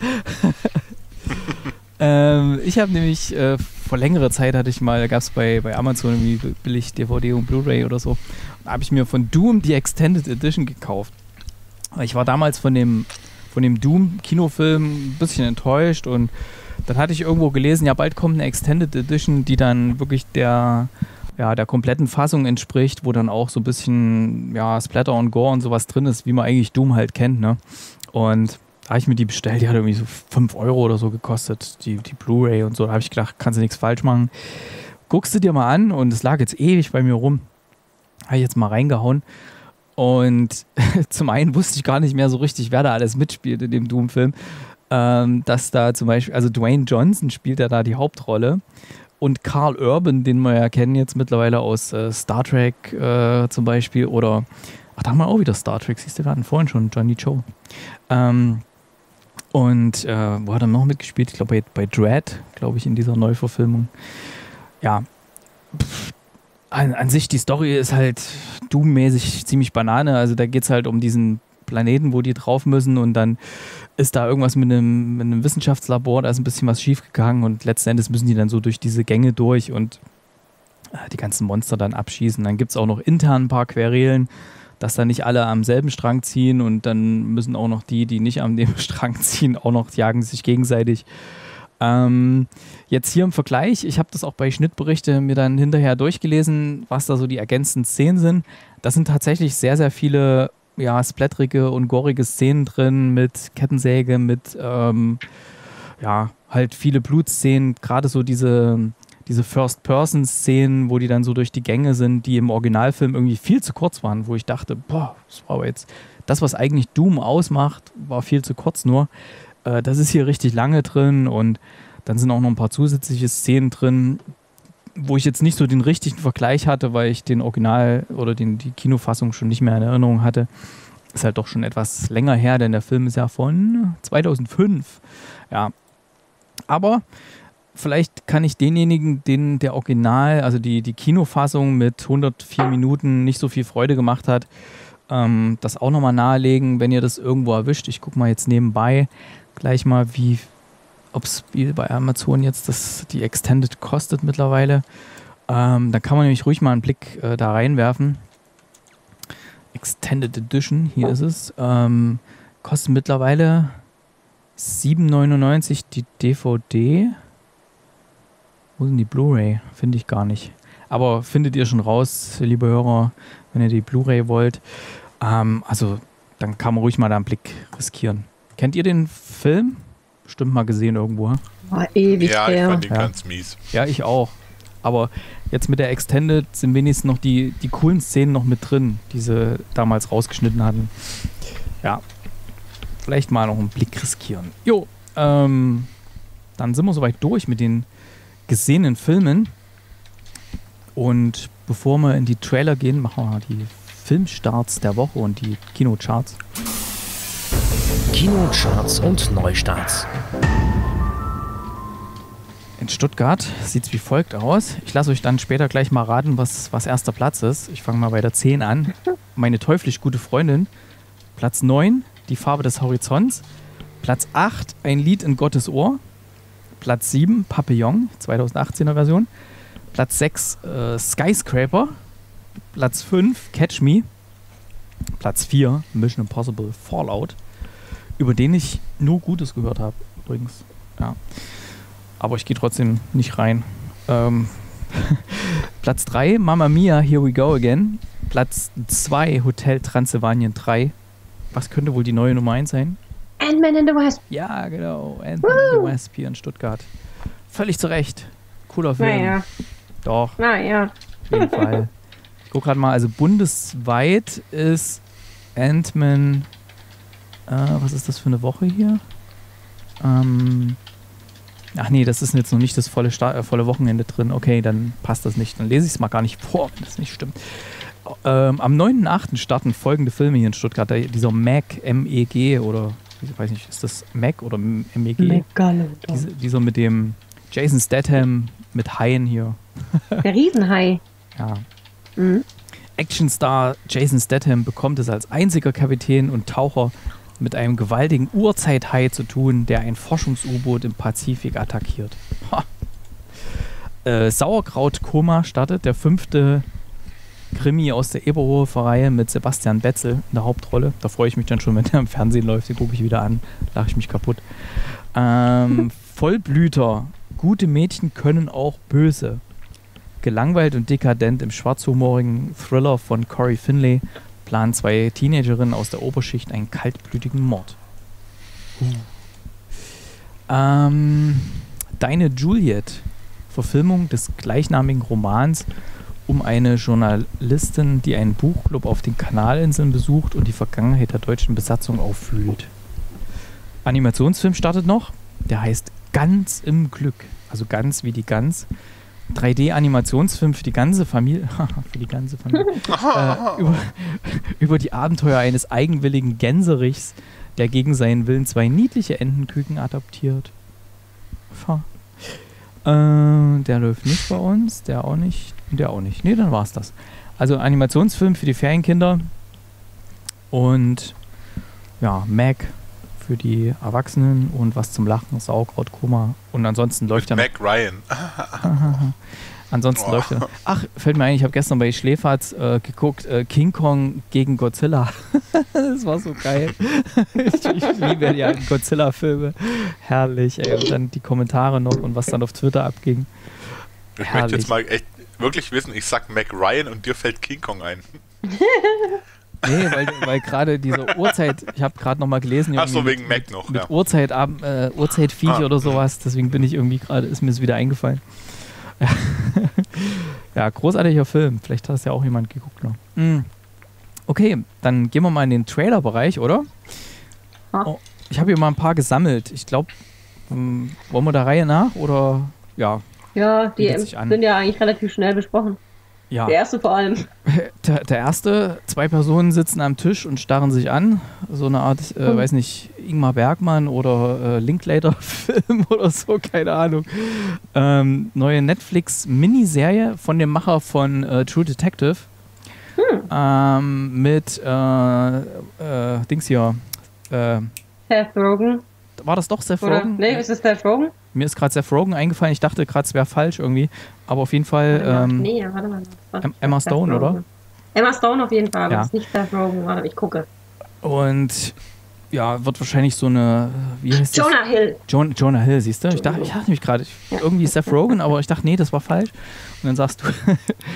Speaker 5: Ich habe nämlich vor längerer Zeit da gab es bei Amazon irgendwie billig DVD und Blu-ray oder so. Da habe ich mir von Doom die Extended Edition gekauft. Ich war damals von dem Doom-Kinofilm ein bisschen enttäuscht und dann hatte ich irgendwo gelesen, ja, bald kommt eine Extended Edition, die dann wirklich der kompletten Fassung entspricht, wo dann auch so ein bisschen Splatter und Gore und sowas drin ist, wie man eigentlich Doom halt kennt, ne? Und da habe ich mir die bestellt, die hat irgendwie so 5 € oder so gekostet, die Blu-ray und so. Da habe ich gedacht, kannst du nichts falsch machen. Guckst du dir mal an und es lag jetzt ewig bei mir rum. Habe ich jetzt mal reingehauen. Und zum einen wusste ich gar nicht mehr so richtig, wer da alles mitspielt in dem Doom-Film. Dass da zum Beispiel, also Dwayne Johnson spielt ja da die Hauptrolle. Und Karl Urban, den wir ja kennen jetzt mittlerweile aus Star Trek zum Beispiel. Oder, da haben wir auch wieder Star Trek, siehst du, wir hatten vorhin schon Johnny Cho. Und wo hat er noch mitgespielt? Ich glaube bei Dredd, glaube ich, in dieser Neuverfilmung. Ja, an sich, die Story ist halt Doom-mäßig ziemlich Banane. Also da geht es halt um diesen Planeten, wo die drauf müssen und dann ist da irgendwas mit einem Wissenschaftslabor, da ist ein bisschen was schiefgegangen und letzten Endes müssen die dann so durch diese Gänge durch und die ganzen Monster dann abschießen. Dann gibt es auch noch intern ein paar Querelen, dass da nicht alle am selben Strang ziehen und dann müssen auch noch die nicht an dem Strang ziehen, auch noch jagen sich gegenseitig. Jetzt hier im Vergleich, ich habe das auch bei Schnittberichte mir dann hinterher durchgelesen, was da so die ergänzenden Szenen sind. Das sind tatsächlich sehr, sehr viele splatterige und gorige Szenen drin mit Kettensäge, mit halt viele Blutszenen, gerade so diese First-Person-Szenen, wo die dann so durch die Gänge sind, die im Originalfilm irgendwie viel zu kurz waren, wo ich dachte, das war aber jetzt das, was eigentlich Doom ausmacht, war viel zu kurz nur. Das ist hier richtig lange drin und dann sind auch noch ein paar zusätzliche Szenen drin, wo ich jetzt nicht so den richtigen Vergleich hatte, weil ich den Original oder die Kinofassung schon nicht mehr in Erinnerung hatte. Ist halt doch schon etwas länger her, denn der Film ist ja von 2005. Ja, aber vielleicht kann ich denjenigen, denen der Original, also die Kinofassung mit 104 Minuten nicht so viel Freude gemacht hat, das auch nochmal nahelegen, wenn ihr das irgendwo erwischt. Ich gucke mal jetzt nebenbei gleich mal, ob es bei Amazon jetzt die Extended kostet mittlerweile. Da kann man nämlich ruhig mal einen Blick da reinwerfen. Extended Edition, hier ist es. Kostet mittlerweile 7,99 die DVD. Wo sind die Blu-ray? Finde ich gar nicht. Aber findet ihr schon raus, liebe Hörer, wenn ihr die Blu-ray wollt. Also dann kann man ruhig mal da einen Blick riskieren. Kennt ihr den Film? Bestimmt mal gesehen irgendwo.
Speaker 3: War ewig
Speaker 6: Ja, ich
Speaker 3: her.
Speaker 6: fand den ganz mies.
Speaker 5: Ja, ich auch. Aber jetzt mit der Extended sind wenigstens noch die coolen Szenen noch mit drin, die sie damals rausgeschnitten hatten. Ja, vielleicht mal noch einen Blick riskieren. Jo, dann sind wir soweit durch mit den gesehenen Filmen. Und bevor wir in die Trailer gehen, machen wir mal die Filmstarts der Woche und die Kinocharts.
Speaker 4: Kinocharts und Neustarts.
Speaker 5: In Stuttgart sieht es wie folgt aus. Ich lasse euch dann später gleich mal raten, was erster Platz ist. Ich fange mal bei der 10 an. Meine teuflisch gute Freundin. Platz 9, Die Farbe des Horizonts. Platz 8, Ein Lied in Gottes Ohr. Platz 7, Papillon, 2018er Version. Platz 6, Skyscraper. Platz 5, Catch Me. Platz 4, Mission Impossible Fallout. Über den ich nur Gutes gehört habe, übrigens. Ja. Aber ich gehe trotzdem nicht rein. Platz 3, Mamma Mia, Here We Go Again. Platz 2, Hotel Transylvanien 3. was könnte wohl die neue Nummer 1 sein?
Speaker 3: Ant-Man and the Wasp.
Speaker 5: Ja, genau. Ant-Man and the Wasp hier in Stuttgart. Völlig zu Recht. Cooler Film.
Speaker 3: Naja.
Speaker 5: Doch,
Speaker 3: Naja.
Speaker 5: auf jeden Fall. Ich gucke gerade mal, also bundesweit ist Ant-Man, was ist das für eine Woche hier? Ach nee, das ist jetzt noch nicht das volle Wochenende drin. Okay, dann passt das nicht. Dann lese ich es mal gar nicht vor, wenn das nicht stimmt. Am 9.8. starten folgende Filme hier in Stuttgart. Dieser MEG, M-E-G oder, ich weiß nicht, ist das MEG oder M-E-G? Dieser mit dem Jason Statham mit Haien hier.
Speaker 3: Der Riesenhai.
Speaker 5: Ja.
Speaker 3: Mhm.
Speaker 5: Actionstar Jason Statham bekommt es als einziger Kapitän und Taucher mit einem gewaltigen Urzeithai zu tun, der ein Forschungs-U-Boot im Pazifik attackiert. Sauerkraut-Koma startet, der 5. Krimi aus der Eberhofer-Reihe mit Sebastian Betzel in der Hauptrolle. Da freue ich mich dann schon, wenn der im Fernsehen läuft. Den gucke ich wieder an, lache ich mich kaputt. Vollblüter. Gute Mädchen können auch böse. Gelangweilt und dekadent im schwarzhumorigen Thriller von Corey Finlay planen 2 Teenagerinnen aus der Oberschicht einen kaltblütigen Mord. Deine Juliet. Verfilmung des gleichnamigen Romans um eine Journalistin, die einen Buchclub auf den Kanalinseln besucht und die Vergangenheit der deutschen Besatzung auffühlt. Animationsfilm startet noch. Der heißt Ganz im Glück. Also ganz wie die Gans. 3D-Animationsfilm für die ganze Familie. Über die Abenteuer eines eigenwilligen Gänserichs, der gegen seinen Willen 2 niedliche Entenküken adoptiert. Der läuft nicht bei uns, der auch nicht. Der auch nicht. Nee, dann war's das. Also Animationsfilm für die Ferienkinder und ja, Mac für die Erwachsenen und was zum Lachen, Sauerkraut, Koma und ansonsten läuft ja
Speaker 6: Mac Ryan.
Speaker 5: Ansonsten läuft ja. Ach, fällt mir ein, ich habe gestern bei Schläferz geguckt, King Kong gegen Godzilla. Das war so geil. Ich liebe ja die Godzilla-Filme. Herrlich, ey. Und dann die Kommentare noch und was dann auf Twitter abging.
Speaker 6: Ich möchte jetzt mal echt wirklich wissen, ich sag Mac Ryan und dir fällt King Kong ein.
Speaker 5: Nee, weil gerade diese Uhrzeit, ich habe gerade nochmal gelesen.
Speaker 6: Ach so, wegen Mac noch.
Speaker 5: Mit Uhrzeitviech oder sowas, deswegen bin ich irgendwie gerade, ist mir es wieder eingefallen. Ja, großartiger Film. Vielleicht hat es ja auch jemand geguckt noch. Okay, dann gehen wir mal in den Trailer-Bereich, oder? Oh, ich habe hier mal ein paar gesammelt. Ich glaube, wollen wir der Reihe nach oder ja?
Speaker 3: Ja, die sind ja eigentlich relativ schnell besprochen.
Speaker 5: Ja.
Speaker 3: Der erste vor allem.
Speaker 5: Der erste, 2 Personen sitzen am Tisch und starren sich an. So eine Art, weiß nicht, Ingmar Bergmann oder Linklater-Film oder so, keine Ahnung. Neue Netflix-Miniserie von dem Macher von True Detective. Mit Dings hier.
Speaker 3: Seth Rogen.
Speaker 5: War das doch Seth Rogen?
Speaker 3: Nee, ist es Seth Rogen?
Speaker 5: Mir ist gerade Seth Rogen eingefallen. Ich dachte gerade, es wäre falsch irgendwie. Aber auf jeden Fall
Speaker 3: warte mal.
Speaker 5: Emma Stone, oder?
Speaker 3: Emma Stone auf jeden Fall, aber
Speaker 5: ja.
Speaker 3: das ist nicht Seth Rogen. Warte, ich gucke.
Speaker 5: Und ja, wird wahrscheinlich so eine, wie heißt das?
Speaker 3: Jonah Hill.
Speaker 5: Jonah Hill, siehst du? Ich dachte nämlich gerade, irgendwie Seth Rogen, aber ich dachte, nee, das war falsch. Und dann sagst du,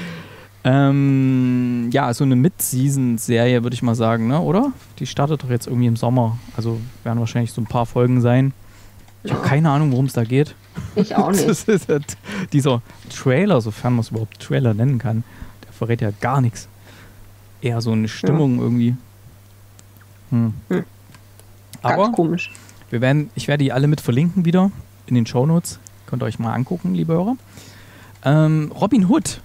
Speaker 5: ja, so eine Mid-Season-Serie, würde ich mal sagen, ne, oder? Die startet doch jetzt irgendwie im Sommer. Also werden wahrscheinlich so ein paar Folgen sein. Ich habe keine Ahnung, worum es da geht.
Speaker 3: Ich auch nicht.
Speaker 5: Das ist halt dieser Trailer, sofern man es überhaupt Trailer nennen kann, der verrät ja gar nichts. Eher so eine Stimmung irgendwie. Aber
Speaker 3: ganz komisch.
Speaker 5: Ich werde die alle mit verlinken wieder in den Shownotes. Könnt ihr euch mal angucken, liebe Hörer. Robin Hood.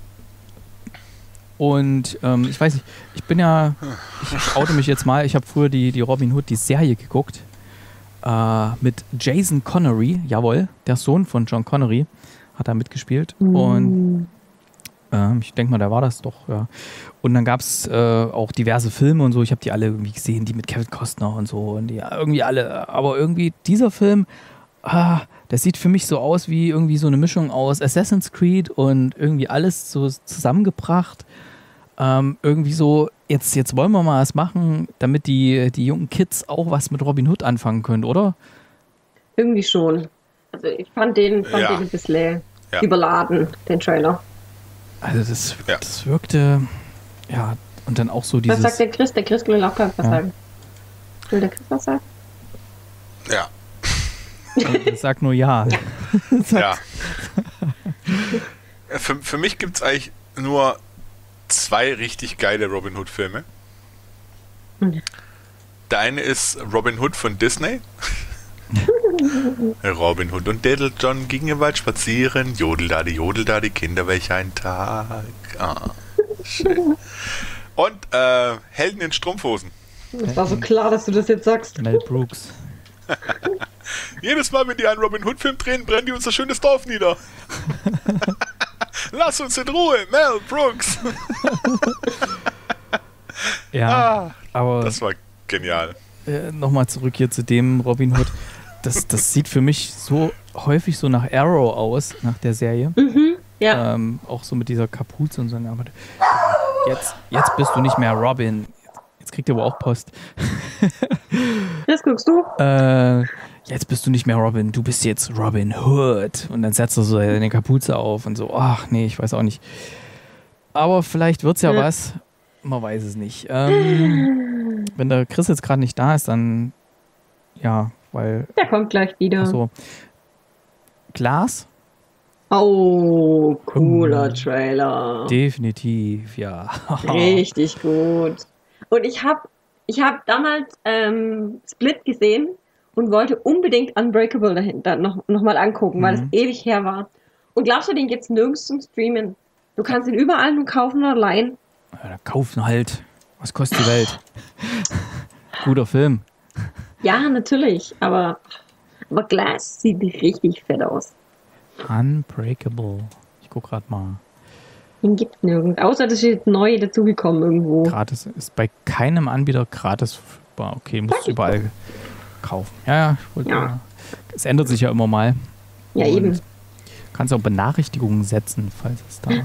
Speaker 5: Und ich weiß nicht, ich oute mich jetzt mal, ich habe früher die Robin Hood, die Serie geguckt. Mit Jason Connery, jawohl, der Sohn von John Connery, hat da mitgespielt. Und ich denke mal, da war das doch, ja. Und dann gab es auch diverse Filme und so, ich habe die alle irgendwie gesehen, die mit Kevin Costner und so, und die irgendwie alle, aber irgendwie dieser Film, der sieht für mich so aus wie irgendwie so eine Mischung aus Assassin's Creed und irgendwie alles so zusammengebracht. Irgendwie so, jetzt wollen wir mal was machen, damit die jungen Kids auch was mit Robin Hood anfangen können, oder?
Speaker 3: Irgendwie schon. Also ich fand den ein bisschen überladen, den Trailer.
Speaker 5: Also das wirkte, ja, und dann auch so dieses...
Speaker 3: Was sagt der Chris? Der Chris will auch was sagen. Will der Chris was sagen?
Speaker 6: Ja.
Speaker 5: Sag nur ja.
Speaker 6: Ja. Für mich gibt es eigentlich nur 2 richtig geile Robin Hood-Filme.
Speaker 3: Mhm.
Speaker 6: Der eine ist Robin Hood von Disney. Robin Hood und Little John gingen im Wald spazieren. Jodel da die Kinder, welch ein Tag. Schön. Und Helden in Strumpfhosen.
Speaker 3: Es war so klar, dass du das jetzt sagst.
Speaker 5: Mel Brooks.
Speaker 6: Jedes Mal, wenn die einen Robin Hood-Film drehen, brennen die unser schönes Dorf nieder. Lass uns in Ruhe, Mel Brooks.
Speaker 5: Ja, aber
Speaker 6: das war genial.
Speaker 5: Nochmal zurück hier zu dem Robin Hood. Das sieht für mich so häufig so nach Arrow aus, nach der Serie.
Speaker 3: Mhm, ja.
Speaker 5: Auch so mit dieser Kapuze und so. Aber jetzt bist du nicht mehr Robin. Jetzt kriegt ihr aber auch Post.
Speaker 3: Das guckst du?
Speaker 5: Jetzt bist du nicht mehr Robin, du bist jetzt Robin Hood. Und dann setzt er so eine Kapuze auf und so, ach nee, ich weiß auch nicht. Aber vielleicht wird's ja was. Man weiß es nicht. Wenn der Chris jetzt gerade nicht da ist, dann ja, weil...
Speaker 3: Der kommt gleich wieder.
Speaker 5: So. Glas?
Speaker 3: Oh, cooler Trailer.
Speaker 5: Definitiv, ja.
Speaker 3: Richtig gut. Und ich hab damals Split gesehen und wollte unbedingt Unbreakable dahinter noch mal angucken, weil es ewig her war. Und glaubst du, den gibt's nirgends zum Streamen? Du kannst ihn überall nur kaufen oder leihen.
Speaker 5: Ja, da kaufen halt. Was kostet die Welt? Guter Film.
Speaker 3: Ja, natürlich, aber Glass sieht richtig fett aus.
Speaker 5: Unbreakable. Ich guck grad mal.
Speaker 3: Den gibt's nirgends. Außer das ist jetzt neu dazugekommen irgendwo.
Speaker 5: Gratis ist bei keinem Anbieter gratis verfügbar. Okay, musst du überall kaufen. Ja, ich wollte.
Speaker 3: Ja.
Speaker 5: Es ändert sich ja immer mal.
Speaker 3: Ja,
Speaker 5: Und
Speaker 3: eben.
Speaker 5: Kannst auch Benachrichtigungen setzen, falls es da.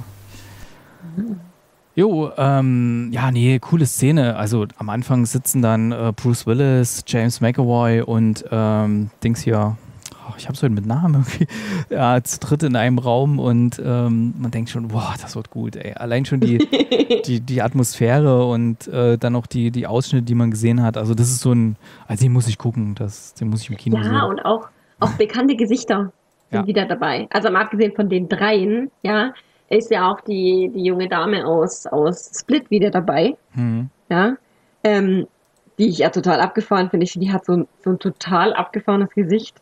Speaker 5: Jo, ja, nee, coole Szene. Also am Anfang sitzen dann Bruce Willis, James McAvoy und Dings hier. Ich habe so einen mit Namen irgendwie. Ja, zu dritt in einem Raum und man denkt schon, boah, das wird gut, ey. Allein schon die Atmosphäre und dann auch die Ausschnitte, die man gesehen hat. Also das ist so ein, also den muss ich gucken, den muss ich im Kino sehen.
Speaker 3: Ja, und auch bekannte Gesichter sind wieder dabei. Also mal abgesehen von den dreien, ja, ist ja auch die junge Dame aus Split wieder dabei. Ja, die ich ja total abgefahren finde. Die hat so ein total abgefahrenes Gesicht.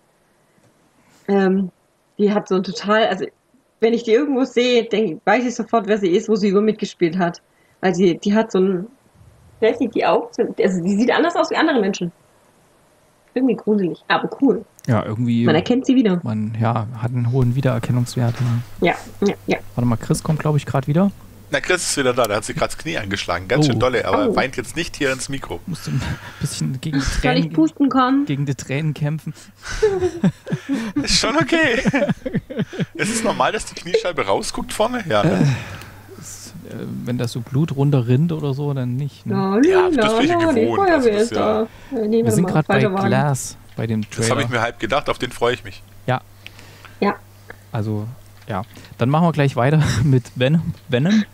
Speaker 3: Die hat so ein total, also wenn ich die irgendwo sehe, weiß ich sofort, wer sie ist, wo sie über mitgespielt hat. Weil die hat so ein, weiß nicht, die Augen, also die sieht anders aus wie andere Menschen. Irgendwie gruselig, aber cool.
Speaker 5: Ja, irgendwie.
Speaker 3: Man erkennt sie wieder.
Speaker 5: Man, ja, hat einen hohen Wiedererkennungswert.
Speaker 3: Ja.
Speaker 5: Warte mal, Chris kommt, glaube ich, gerade wieder.
Speaker 6: Na, Chris ist wieder da, der hat sich gerade das Knie angeschlagen. Ganz schön dolle, aber weint jetzt nicht hier ins Mikro.
Speaker 5: Musste ein bisschen gegen die
Speaker 3: Soll
Speaker 5: Tränen,
Speaker 3: ich pusten kommen?
Speaker 5: gegen die Tränen kämpfen.
Speaker 6: Ist schon okay. Ist es normal, dass die Kniescheibe rausguckt vorne? Ja, ne?
Speaker 5: Wenn das so Blut runterrinnt oder so, dann nicht. Ne?
Speaker 6: Ja, das bin ich gewohnt.
Speaker 3: Die Feuerwehr
Speaker 6: Also das
Speaker 3: ist da.
Speaker 5: Wir sind gerade bei Glass, bei dem Trailer.
Speaker 6: Das habe ich mir halb gedacht, auf den freue ich mich.
Speaker 5: Ja.
Speaker 3: Ja.
Speaker 5: Also, ja. Dann machen wir gleich weiter mit Venom.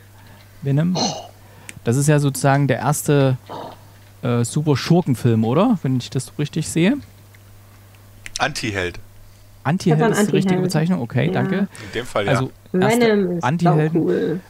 Speaker 5: Das ist ja sozusagen der erste super Schurkenfilm, oder? Wenn ich das so richtig sehe.
Speaker 6: Anti-Held.
Speaker 5: Antiheld ist die richtige
Speaker 3: Antiheld.
Speaker 5: Bezeichnung? Okay,
Speaker 3: Ja.
Speaker 5: danke.
Speaker 6: In dem Fall, ja.
Speaker 5: Also,
Speaker 3: Venom ist
Speaker 5: Antihelden.
Speaker 3: cool.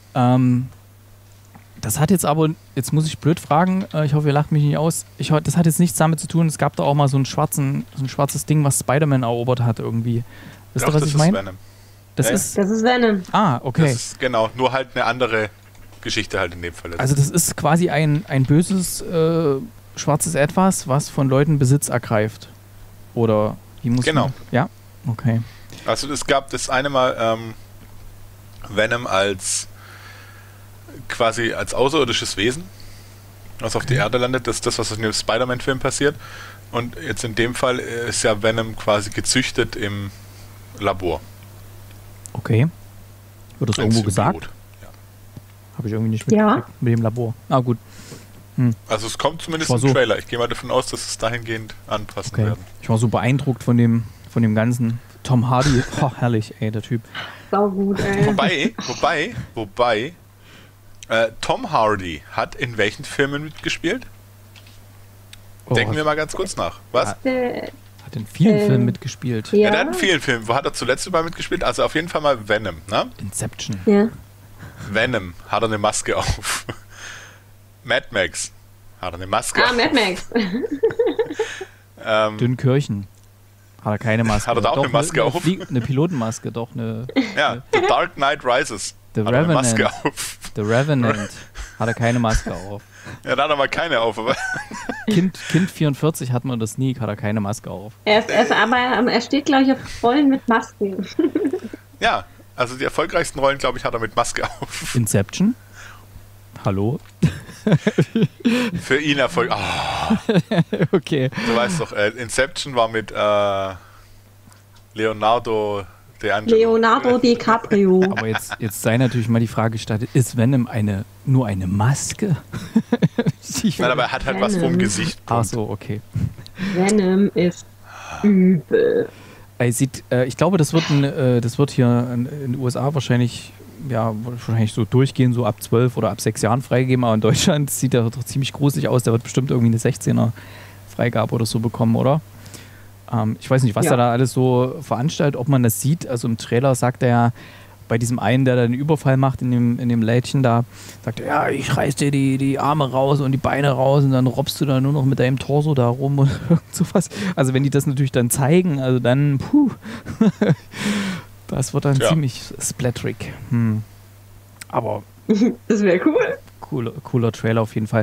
Speaker 5: Das hat jetzt aber, jetzt muss ich blöd fragen, ich hoffe, ihr lacht mich nicht aus. Das hat jetzt nichts damit zu tun, es gab da auch mal so ein schwarzes Ding, was Spider-Man erobert hat irgendwie. Wisst ihr, was ich meine?
Speaker 6: Venom.
Speaker 5: Das
Speaker 6: Ja.
Speaker 5: ist.
Speaker 3: Das ist Venom.
Speaker 5: Ah, okay.
Speaker 6: Das ist, genau, nur halt eine andere Geschichte halt in dem Fall.
Speaker 5: Also das ist quasi ein böses, schwarzes Etwas, was von Leuten Besitz ergreift. Oder wie muss
Speaker 6: Genau.
Speaker 5: man? Ja? Okay.
Speaker 6: Also es gab das eine Mal Venom als quasi als außerirdisches Wesen, was auf die Erde landet. Das ist das, was in dem Spider-Man-Film passiert. Und jetzt in dem Fall ist ja Venom quasi gezüchtet im Labor.
Speaker 5: Okay. Wird das
Speaker 6: Ein
Speaker 5: irgendwo
Speaker 6: Symbiot.
Speaker 5: gesagt? Habe ich irgendwie nicht mitgekriegt mit dem Labor. Ah, gut.
Speaker 6: Also es kommt zumindest
Speaker 5: War
Speaker 6: im
Speaker 5: so-
Speaker 6: Trailer. Ich gehe mal davon aus, dass es dahingehend anpassen
Speaker 5: Okay.
Speaker 6: werden.
Speaker 5: Ich war so beeindruckt von dem Ganzen. Tom Hardy, herrlich, ey, der Typ.
Speaker 3: Sau gut, ey.
Speaker 6: Wobei, Tom Hardy hat in welchen Filmen mitgespielt? Denken wir mal ganz kurz nach. Was?
Speaker 5: Hat in vielen Filmen mitgespielt.
Speaker 6: Ja, der hat in vielen Filmen. Wo hat er zuletzt überall mitgespielt? Also auf jeden Fall mal Venom, ne?
Speaker 5: Inception.
Speaker 3: Ja.
Speaker 6: Venom, hat er eine Maske auf. Mad Max, hat er eine Maske auf.
Speaker 3: Mad Max.
Speaker 5: Dünnkirchen. Hat er keine Maske.
Speaker 6: Hat er da auch eine Maske auf?
Speaker 5: Eine Pilotenmaske, doch.
Speaker 6: Ja, The Dark Knight Rises.
Speaker 5: The
Speaker 6: hat er eine
Speaker 5: Revenant.
Speaker 6: Maske auf.
Speaker 5: The Revenant. Hat er keine Maske auf.
Speaker 6: Ja, da hat er mal keine auf. Aber
Speaker 5: Kind 44 hat man das Sneak, hat er keine Maske auf.
Speaker 3: Er steht, glaube ich, auf Rollen mit Masken.
Speaker 6: ja, also die erfolgreichsten Rollen, glaube ich, hat er mit Maske auf.
Speaker 5: Inception? Hallo?
Speaker 6: Für ihn Erfolg. Oh.
Speaker 5: Okay.
Speaker 6: Du weißt doch, Inception war mit Leonardo
Speaker 3: DiCaprio.
Speaker 5: Aber jetzt sei natürlich mal die Frage gestattet, ist Venom nur eine Maske?
Speaker 6: Nein, aber er hat halt was vom Gesicht.
Speaker 5: Ach so, okay.
Speaker 3: Venom ist übel.
Speaker 5: Ich glaube, das wird hier in den USA wahrscheinlich so durchgehen, so ab 12 oder ab 6 Jahren freigegeben, aber in Deutschland sieht der doch ziemlich gruselig aus, der wird bestimmt irgendwie eine 16er Freigabe oder so bekommen, oder? Ich weiß nicht, was er da alles so veranstaltet, ob man das sieht. Also im Trailer sagt er ja, bei diesem einen, der da den Überfall macht in dem Lädchen da, sagt er, ja, ich reiß dir die Arme raus und die Beine raus und dann robbst du da nur noch mit deinem Torso da rum und sowas. Also wenn die das natürlich dann zeigen, also dann, das wird dann ziemlich splatterig. Aber
Speaker 3: das wäre cool.
Speaker 5: Cooler Trailer auf jeden Fall.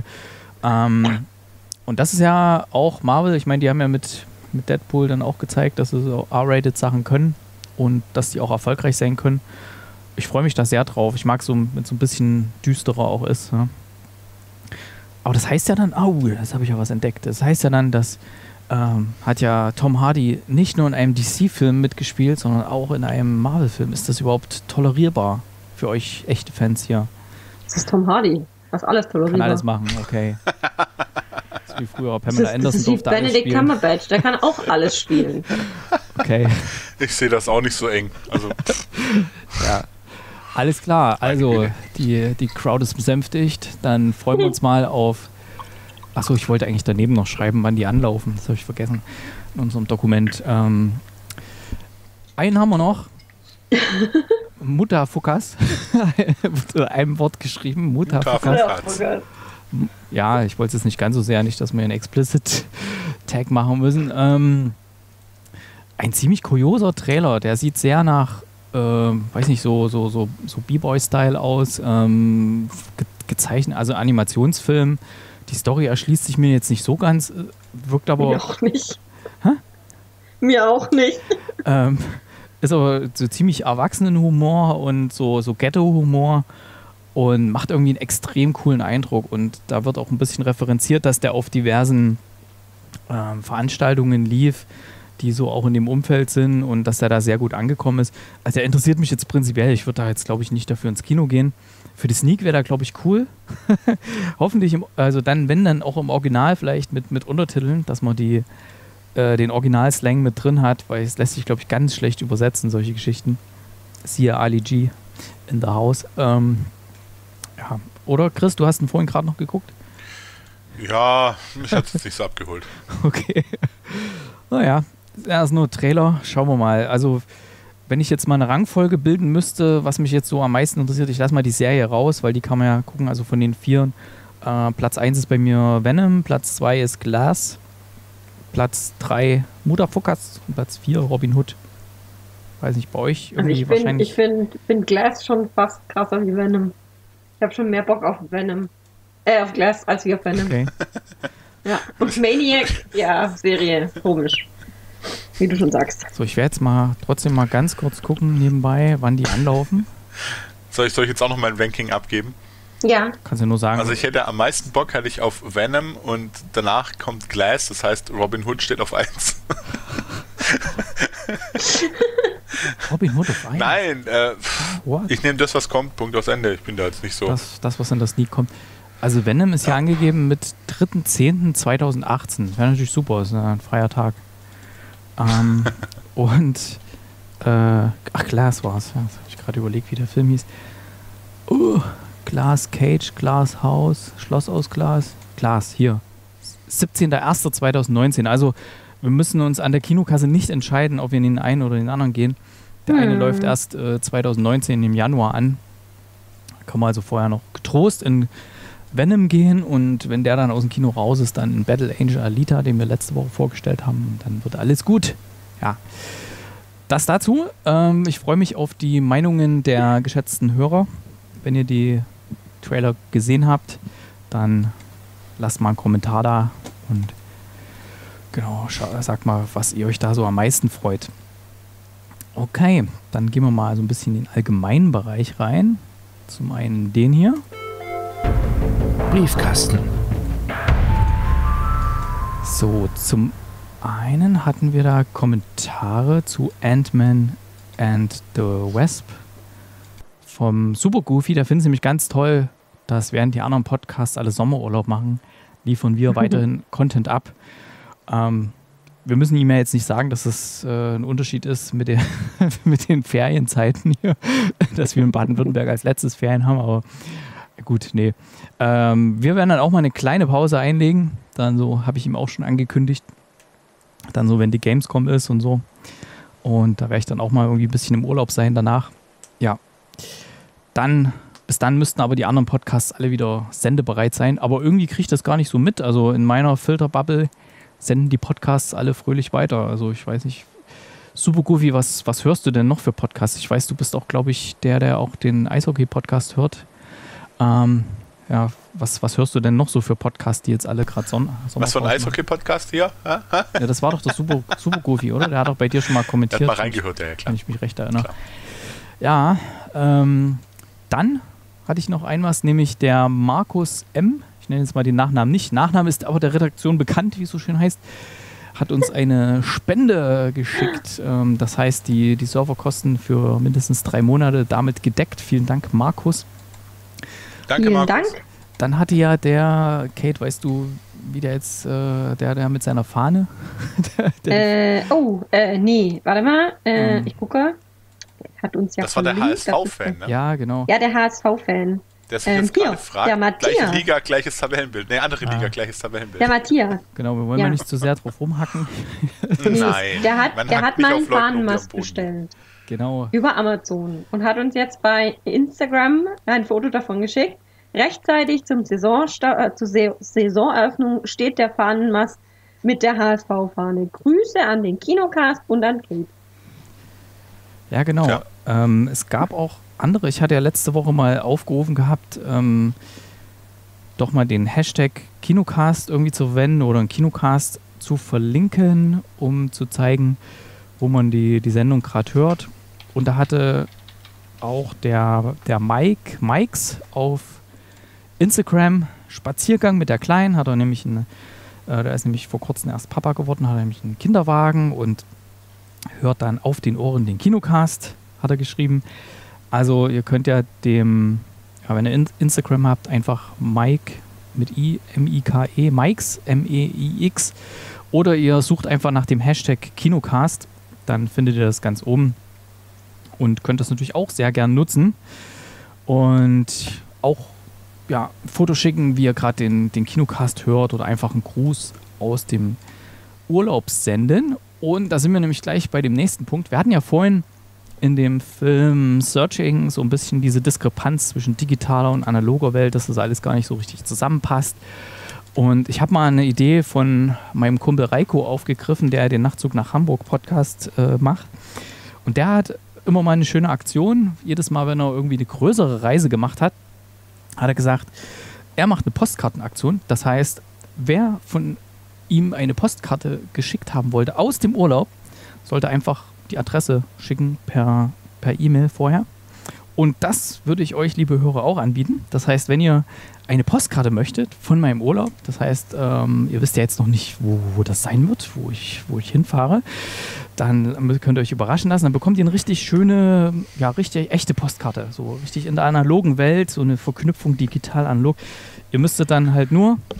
Speaker 5: Und das ist ja auch Marvel, ich meine, die haben ja mit Deadpool dann auch gezeigt, dass sie so R-rated Sachen können und dass die auch erfolgreich sein können. Ich freue mich da sehr drauf. Ich mag so, wenn es so ein bisschen düsterer auch ist. Ja. Aber das heißt ja dann, das habe ich ja was entdeckt. Das heißt ja dann, dass hat ja Tom Hardy nicht nur in einem DC-Film mitgespielt, sondern auch in einem Marvel-Film. Ist das überhaupt tolerierbar für euch echte Fans hier?
Speaker 3: Das ist Tom Hardy. Das ist alles tolerierbar.
Speaker 5: Kann alles machen, okay. Das ist wie früher. Pamela Anderson durfte alles
Speaker 3: Benedict
Speaker 5: spielen.
Speaker 3: Cumberbatch, der kann auch alles spielen.
Speaker 5: Okay.
Speaker 6: Ich sehe das auch nicht so eng. Also.
Speaker 5: Ja. Alles klar, also die Crowd ist besänftigt. Dann freuen wir uns mal auf. Achso, ich wollte eigentlich daneben noch schreiben, wann die anlaufen. Das habe ich vergessen in unserem Dokument. Einen haben wir noch. Mutterfuckers. Mit einem Wort geschrieben. Mutterfuckers. Ja, ich wollte es nicht ganz so sehr, nicht, dass wir einen Explicit-Tag machen müssen. Ein ziemlich kurioser Trailer. Der sieht sehr nach, weiß nicht, so B-Boy-Style aus. Gezeichnet, also Animationsfilm. Die Story erschließt sich mir jetzt nicht so ganz, wirkt aber...
Speaker 3: Mir auch nicht.
Speaker 5: Hä?
Speaker 3: Mir auch nicht.
Speaker 5: Ist aber so ziemlich Erwachsenenhumor und so Ghetto-Humor und macht irgendwie einen extrem coolen Eindruck. Und da wird auch ein bisschen referenziert, dass der auf diversen Veranstaltungen lief, die so auch in dem Umfeld sind und dass der da sehr gut angekommen ist. Also der interessiert mich jetzt prinzipiell. Ich würde da jetzt, glaube ich, nicht dafür ins Kino gehen. Für die Sneak wäre da, glaube ich, cool. Hoffentlich, also dann, wenn dann auch im Original vielleicht mit Untertiteln, dass man den Original-Slang mit drin hat, weil es lässt sich, glaube ich, ganz schlecht übersetzen, solche Geschichten. Siehe Ali G in the House. Ja. Oder, Chris, du hast ihn vorhin gerade noch geguckt?
Speaker 6: Ja, mich hat es jetzt nicht so abgeholt.
Speaker 5: Okay. Naja, er ist nur Trailer. Schauen wir mal. Also, wenn ich jetzt mal eine Rangfolge bilden müsste, was mich jetzt so am meisten interessiert, ich lasse mal die Serie raus, weil die kann man ja gucken, also von den 4. Platz 1 ist bei mir Venom, Platz 2 ist Glass, Platz 3 Mutterfuckers und Platz 4 Robin Hood. Weiß nicht, bei euch irgendwie
Speaker 3: also
Speaker 5: wahrscheinlich...
Speaker 3: Ich find Glass schon fast krasser wie Venom. Ich habe schon mehr Bock auf auf Glass als wie auf Venom.
Speaker 5: Okay.
Speaker 3: Ja. Und Maniac, ja, Serie, komisch. Wie du schon sagst.
Speaker 5: So, ich werde jetzt trotzdem mal ganz kurz gucken nebenbei, wann die anlaufen.
Speaker 6: Soll ich jetzt auch noch mein Ranking abgeben?
Speaker 3: Ja.
Speaker 5: Kannst du nur sagen.
Speaker 6: Also ich hätte am meisten Bock hatte ich auf Venom und danach kommt Glass, das heißt Robin Hood steht auf 1.
Speaker 5: Robin Hood auf 1?
Speaker 6: Nein, ich nehme das, was kommt, Punkt aus Ende. Ich bin da jetzt nicht so...
Speaker 5: Das was in das Sneak kommt. Also Venom ist ja angegeben mit 3.10.2018. Das wäre natürlich super, das ist ein freier Tag. Und Glass war es. Ja, das habe ich gerade überlegt, wie der Film hieß. Glass Cage, Glass House, Schloss aus Glas. Glas, hier. 17.01.2019. Also wir müssen uns an der Kinokasse nicht entscheiden, ob wir in den einen oder den anderen gehen. Der eine läuft erst 2019 im Januar an. Kann man also vorher noch getrost in Venom gehen und wenn der dann aus dem Kino raus ist, dann in Battle Angel Alita, den wir letzte Woche vorgestellt haben, und dann wird alles gut. Ja, das dazu. Ich freue mich auf die Meinungen der geschätzten Hörer. Wenn ihr die Trailer gesehen habt, dann lasst mal einen Kommentar da und genau, sagt mal, was ihr euch da so am meisten freut. Okay, dann gehen wir mal so ein bisschen in den allgemeinen Bereich rein. Zum einen den hier.
Speaker 4: Briefkasten.
Speaker 5: So, zum einen hatten wir da Kommentare zu Ant-Man and the Wasp vom Super Goofy. Da finden sie mich ganz toll, dass während die anderen Podcasts alle Sommerurlaub machen, liefern wir weiterhin Content ab. Wir müssen ihm ja jetzt nicht sagen, dass es ein Unterschied ist mit den Ferienzeiten hier, dass wir in Baden-Württemberg als letztes Ferien haben, aber gut, nee. Wir werden dann auch mal eine kleine Pause einlegen, dann so, habe ich ihm auch schon angekündigt, dann so, wenn die Gamescom ist und so, und da werde ich dann auch mal irgendwie ein bisschen im Urlaub sein danach. Ja, bis dann müssten aber die anderen Podcasts alle wieder sendebereit sein, aber irgendwie kriege ich das gar nicht so mit, also in meiner Filterbubble senden die Podcasts alle fröhlich weiter. Also ich weiß nicht, Super Goofy, was hörst du denn noch für Podcasts? Ich weiß, du bist auch, glaube ich, der auch den Eishockey-Podcast hört. Ja, was hörst du denn noch so für Podcasts, die jetzt alle gerade
Speaker 6: Was für ein Eishockey-Podcast hier?
Speaker 5: Ja, das war doch der Super Goofy, oder? Der hat doch bei dir schon mal kommentiert.
Speaker 6: Der hat mal reingehört, ja, klar.
Speaker 5: Wenn ich mich recht erinnere. Klar. Ja, dann hatte ich noch was, nämlich der Markus M., ich nenne jetzt mal den Nachnamen nicht. Nachname ist aber der Redaktion bekannt, wie es so schön heißt. Hat uns eine Spende geschickt. Das heißt, die Serverkosten für mindestens 3 Monate damit gedeckt. Vielen Dank, Markus.
Speaker 6: Danke, Markus. Dank.
Speaker 5: Dann hatte ja der, Kate, weißt du, wie der jetzt, der mit seiner Fahne?
Speaker 3: Nee, warte mal. Ich gucke. Hat uns ja
Speaker 6: das war der HSV-Fan, ne?
Speaker 5: Ja, genau.
Speaker 3: Ja, der HSV-Fan.
Speaker 6: Der sich jetzt gerade fragt,
Speaker 3: der Matthias.
Speaker 6: Gleiche Liga, gleiches Tabellenbild. Ne, andere Liga, gleiches Tabellenbild.
Speaker 3: Der Matthias.
Speaker 5: Genau, wir wollen mal nicht zu sehr drauf rumhacken.
Speaker 6: Nein.
Speaker 3: Der hat mal einen Fahnenmast bestellt.
Speaker 5: Genau.
Speaker 3: Über Amazon. Und hat uns jetzt bei Instagram ein Foto davon geschickt. Rechtzeitig zur Saisoneröffnung steht der Fahnenmast mit der HSV-Fahne. Grüße an den Kinocast und an Kate.
Speaker 5: Ja, genau. Ja. Es gab auch andere, ich hatte ja letzte Woche mal aufgerufen gehabt, doch mal den Hashtag Kinocast irgendwie zu verwenden oder einen Kinocast zu verlinken, um zu zeigen, wo man die Sendung gerade hört. Und da hatte auch der Mikes auf Instagram Spaziergang mit der Kleinen, hat er nämlich der ist nämlich vor kurzem erst Papa geworden, hat nämlich einen Kinderwagen und hört dann auf den Ohren den Kinocast, hat er geschrieben. Also ihr könnt ja wenn ihr Instagram habt, einfach Mike mit I, M-I-K-E, Mikes, M-E-I-X, oder ihr sucht einfach nach dem Hashtag Kinocast, dann findet ihr das ganz oben und könnt das natürlich auch sehr gern nutzen und auch ein Foto schicken, wie ihr gerade den Kinocast hört oder einfach einen Gruß aus dem Urlaub senden. Und da sind wir nämlich gleich bei dem nächsten Punkt. Wir hatten ja vorhin in dem Film Searching so ein bisschen diese Diskrepanz zwischen digitaler und analoger Welt, dass das alles gar nicht so richtig zusammenpasst. Und ich habe mal eine Idee von meinem Kumpel Reiko aufgegriffen, der den Nachtzug nach Hamburg Podcast macht. Und der hat immer mal eine schöne Aktion. Jedes Mal, wenn er irgendwie eine größere Reise gemacht hat, hat er gesagt, er macht eine Postkartenaktion. Das heißt, wer von ihm eine Postkarte geschickt haben wollte aus dem Urlaub, sollte einfach die Adresse schicken per E-Mail vorher. Und das würde ich euch, liebe Hörer, auch anbieten. Das heißt, wenn ihr eine Postkarte möchtet von meinem Urlaub, das heißt, ihr wisst ja jetzt noch nicht, wo das sein wird, wo ich hinfahre, dann könnt ihr euch überraschen lassen. Dann bekommt ihr eine richtig schöne, richtig echte Postkarte. So richtig in der analogen Welt, so eine Verknüpfung digital analog. Ihr müsstet dann halt nur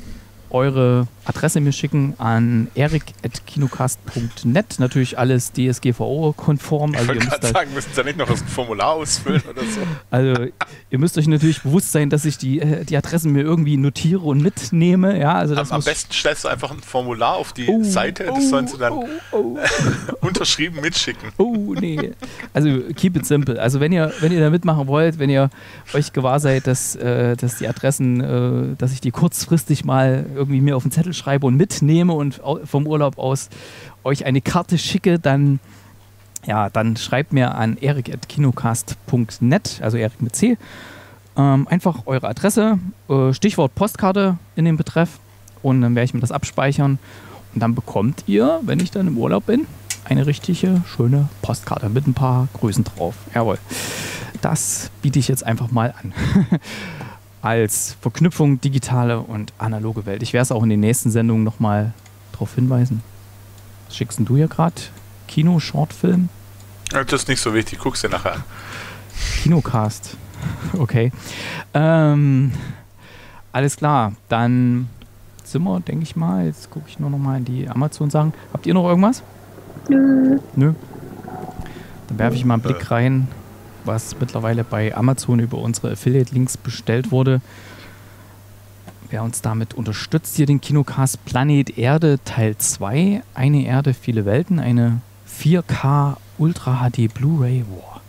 Speaker 5: eure Adresse mir schicken an erik@kinocast.net. Natürlich alles DSGVO-konform.
Speaker 6: Ich wollte gerade sagen, müssen Sie da nicht noch das Formular ausfüllen oder so?
Speaker 5: Also ihr müsst euch natürlich bewusst sein, dass ich die Adressen mir irgendwie notiere und mitnehme. Ja, also das
Speaker 6: am besten stellst du einfach ein Formular auf die Seite, das sollen Sie dann unterschrieben mitschicken.
Speaker 5: Nee. Also keep it simple. Also wenn ihr da mitmachen wollt, wenn ihr euch gewahr seid, dass die Adressen, dass ich die kurzfristig mal irgendwie mir auf den Zettel schreibe und mitnehme und vom Urlaub aus euch eine Karte schicke, dann schreibt mir an erik@kinocast.net, also Erik mit C. Einfach eure Adresse, Stichwort Postkarte in den Betreff und dann werde ich mir das abspeichern und dann bekommt ihr, wenn ich dann im Urlaub bin, eine richtige, schöne Postkarte mit ein paar Größen drauf. Jawohl. Das biete ich jetzt einfach mal an. Als Verknüpfung digitale und analoge Welt. Ich werde es auch in den nächsten Sendungen nochmal darauf hinweisen. Was schickst denn du hier gerade? Kino, Shortfilm?
Speaker 6: Das ist nicht so wichtig, guck's dir nachher an.
Speaker 5: Kinocast. Okay. Alles klar, dann sind wir, denke ich mal. Jetzt gucke ich nur noch mal in die Amazon-Sachen. Habt ihr noch irgendwas? Nö. Dann werfe ich mal einen Blick rein, was mittlerweile bei Amazon über unsere Affiliate-Links bestellt wurde. Wer uns damit unterstützt, hier den Kinocast Planet Erde Teil 2. Eine Erde, viele Welten. Eine 4K Ultra HD Blu-ray.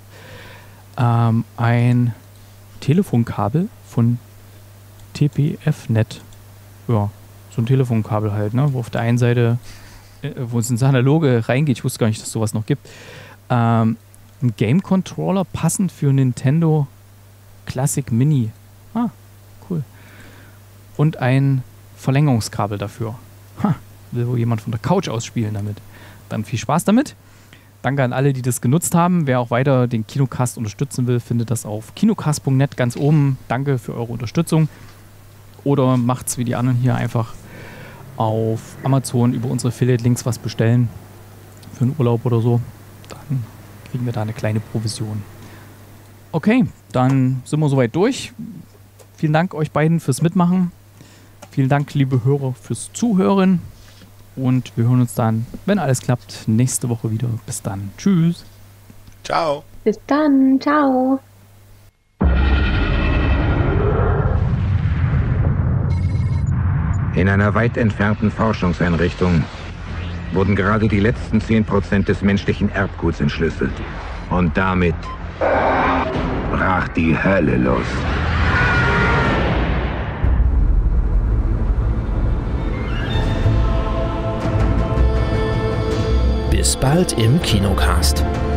Speaker 5: Ein Telefonkabel von TPF-Net. Ja, so ein Telefonkabel halt, ne? Wo auf der einen Seite, wo es ins Analoge reingeht. Ich wusste gar nicht, dass es sowas noch gibt. Ein Game-Controller passend für Nintendo Classic Mini. Cool. Und ein Verlängerungskabel dafür. Will wohl jemand von der Couch ausspielen damit. Dann viel Spaß damit. Danke an alle, die das genutzt haben. Wer auch weiter den Kinocast unterstützen will, findet das auf kinocast.net ganz oben. Danke für eure Unterstützung. Oder macht's wie die anderen hier einfach auf Amazon über unsere Affiliate-Links was bestellen. Für einen Urlaub oder so. Dann kriegen wir da eine kleine Provision. Okay, dann sind wir soweit durch. Vielen Dank euch beiden fürs Mitmachen. Vielen Dank, liebe Hörer, fürs Zuhören. Und wir hören uns dann, wenn alles klappt, nächste Woche wieder. Bis dann. Tschüss.
Speaker 6: Ciao.
Speaker 3: Bis dann. Ciao.
Speaker 7: In einer weit entfernten Forschungseinrichtung wurden gerade die letzten 10% des menschlichen Erbguts entschlüsselt. Und damit brach die Hölle los.
Speaker 4: Bis bald im Kinocast.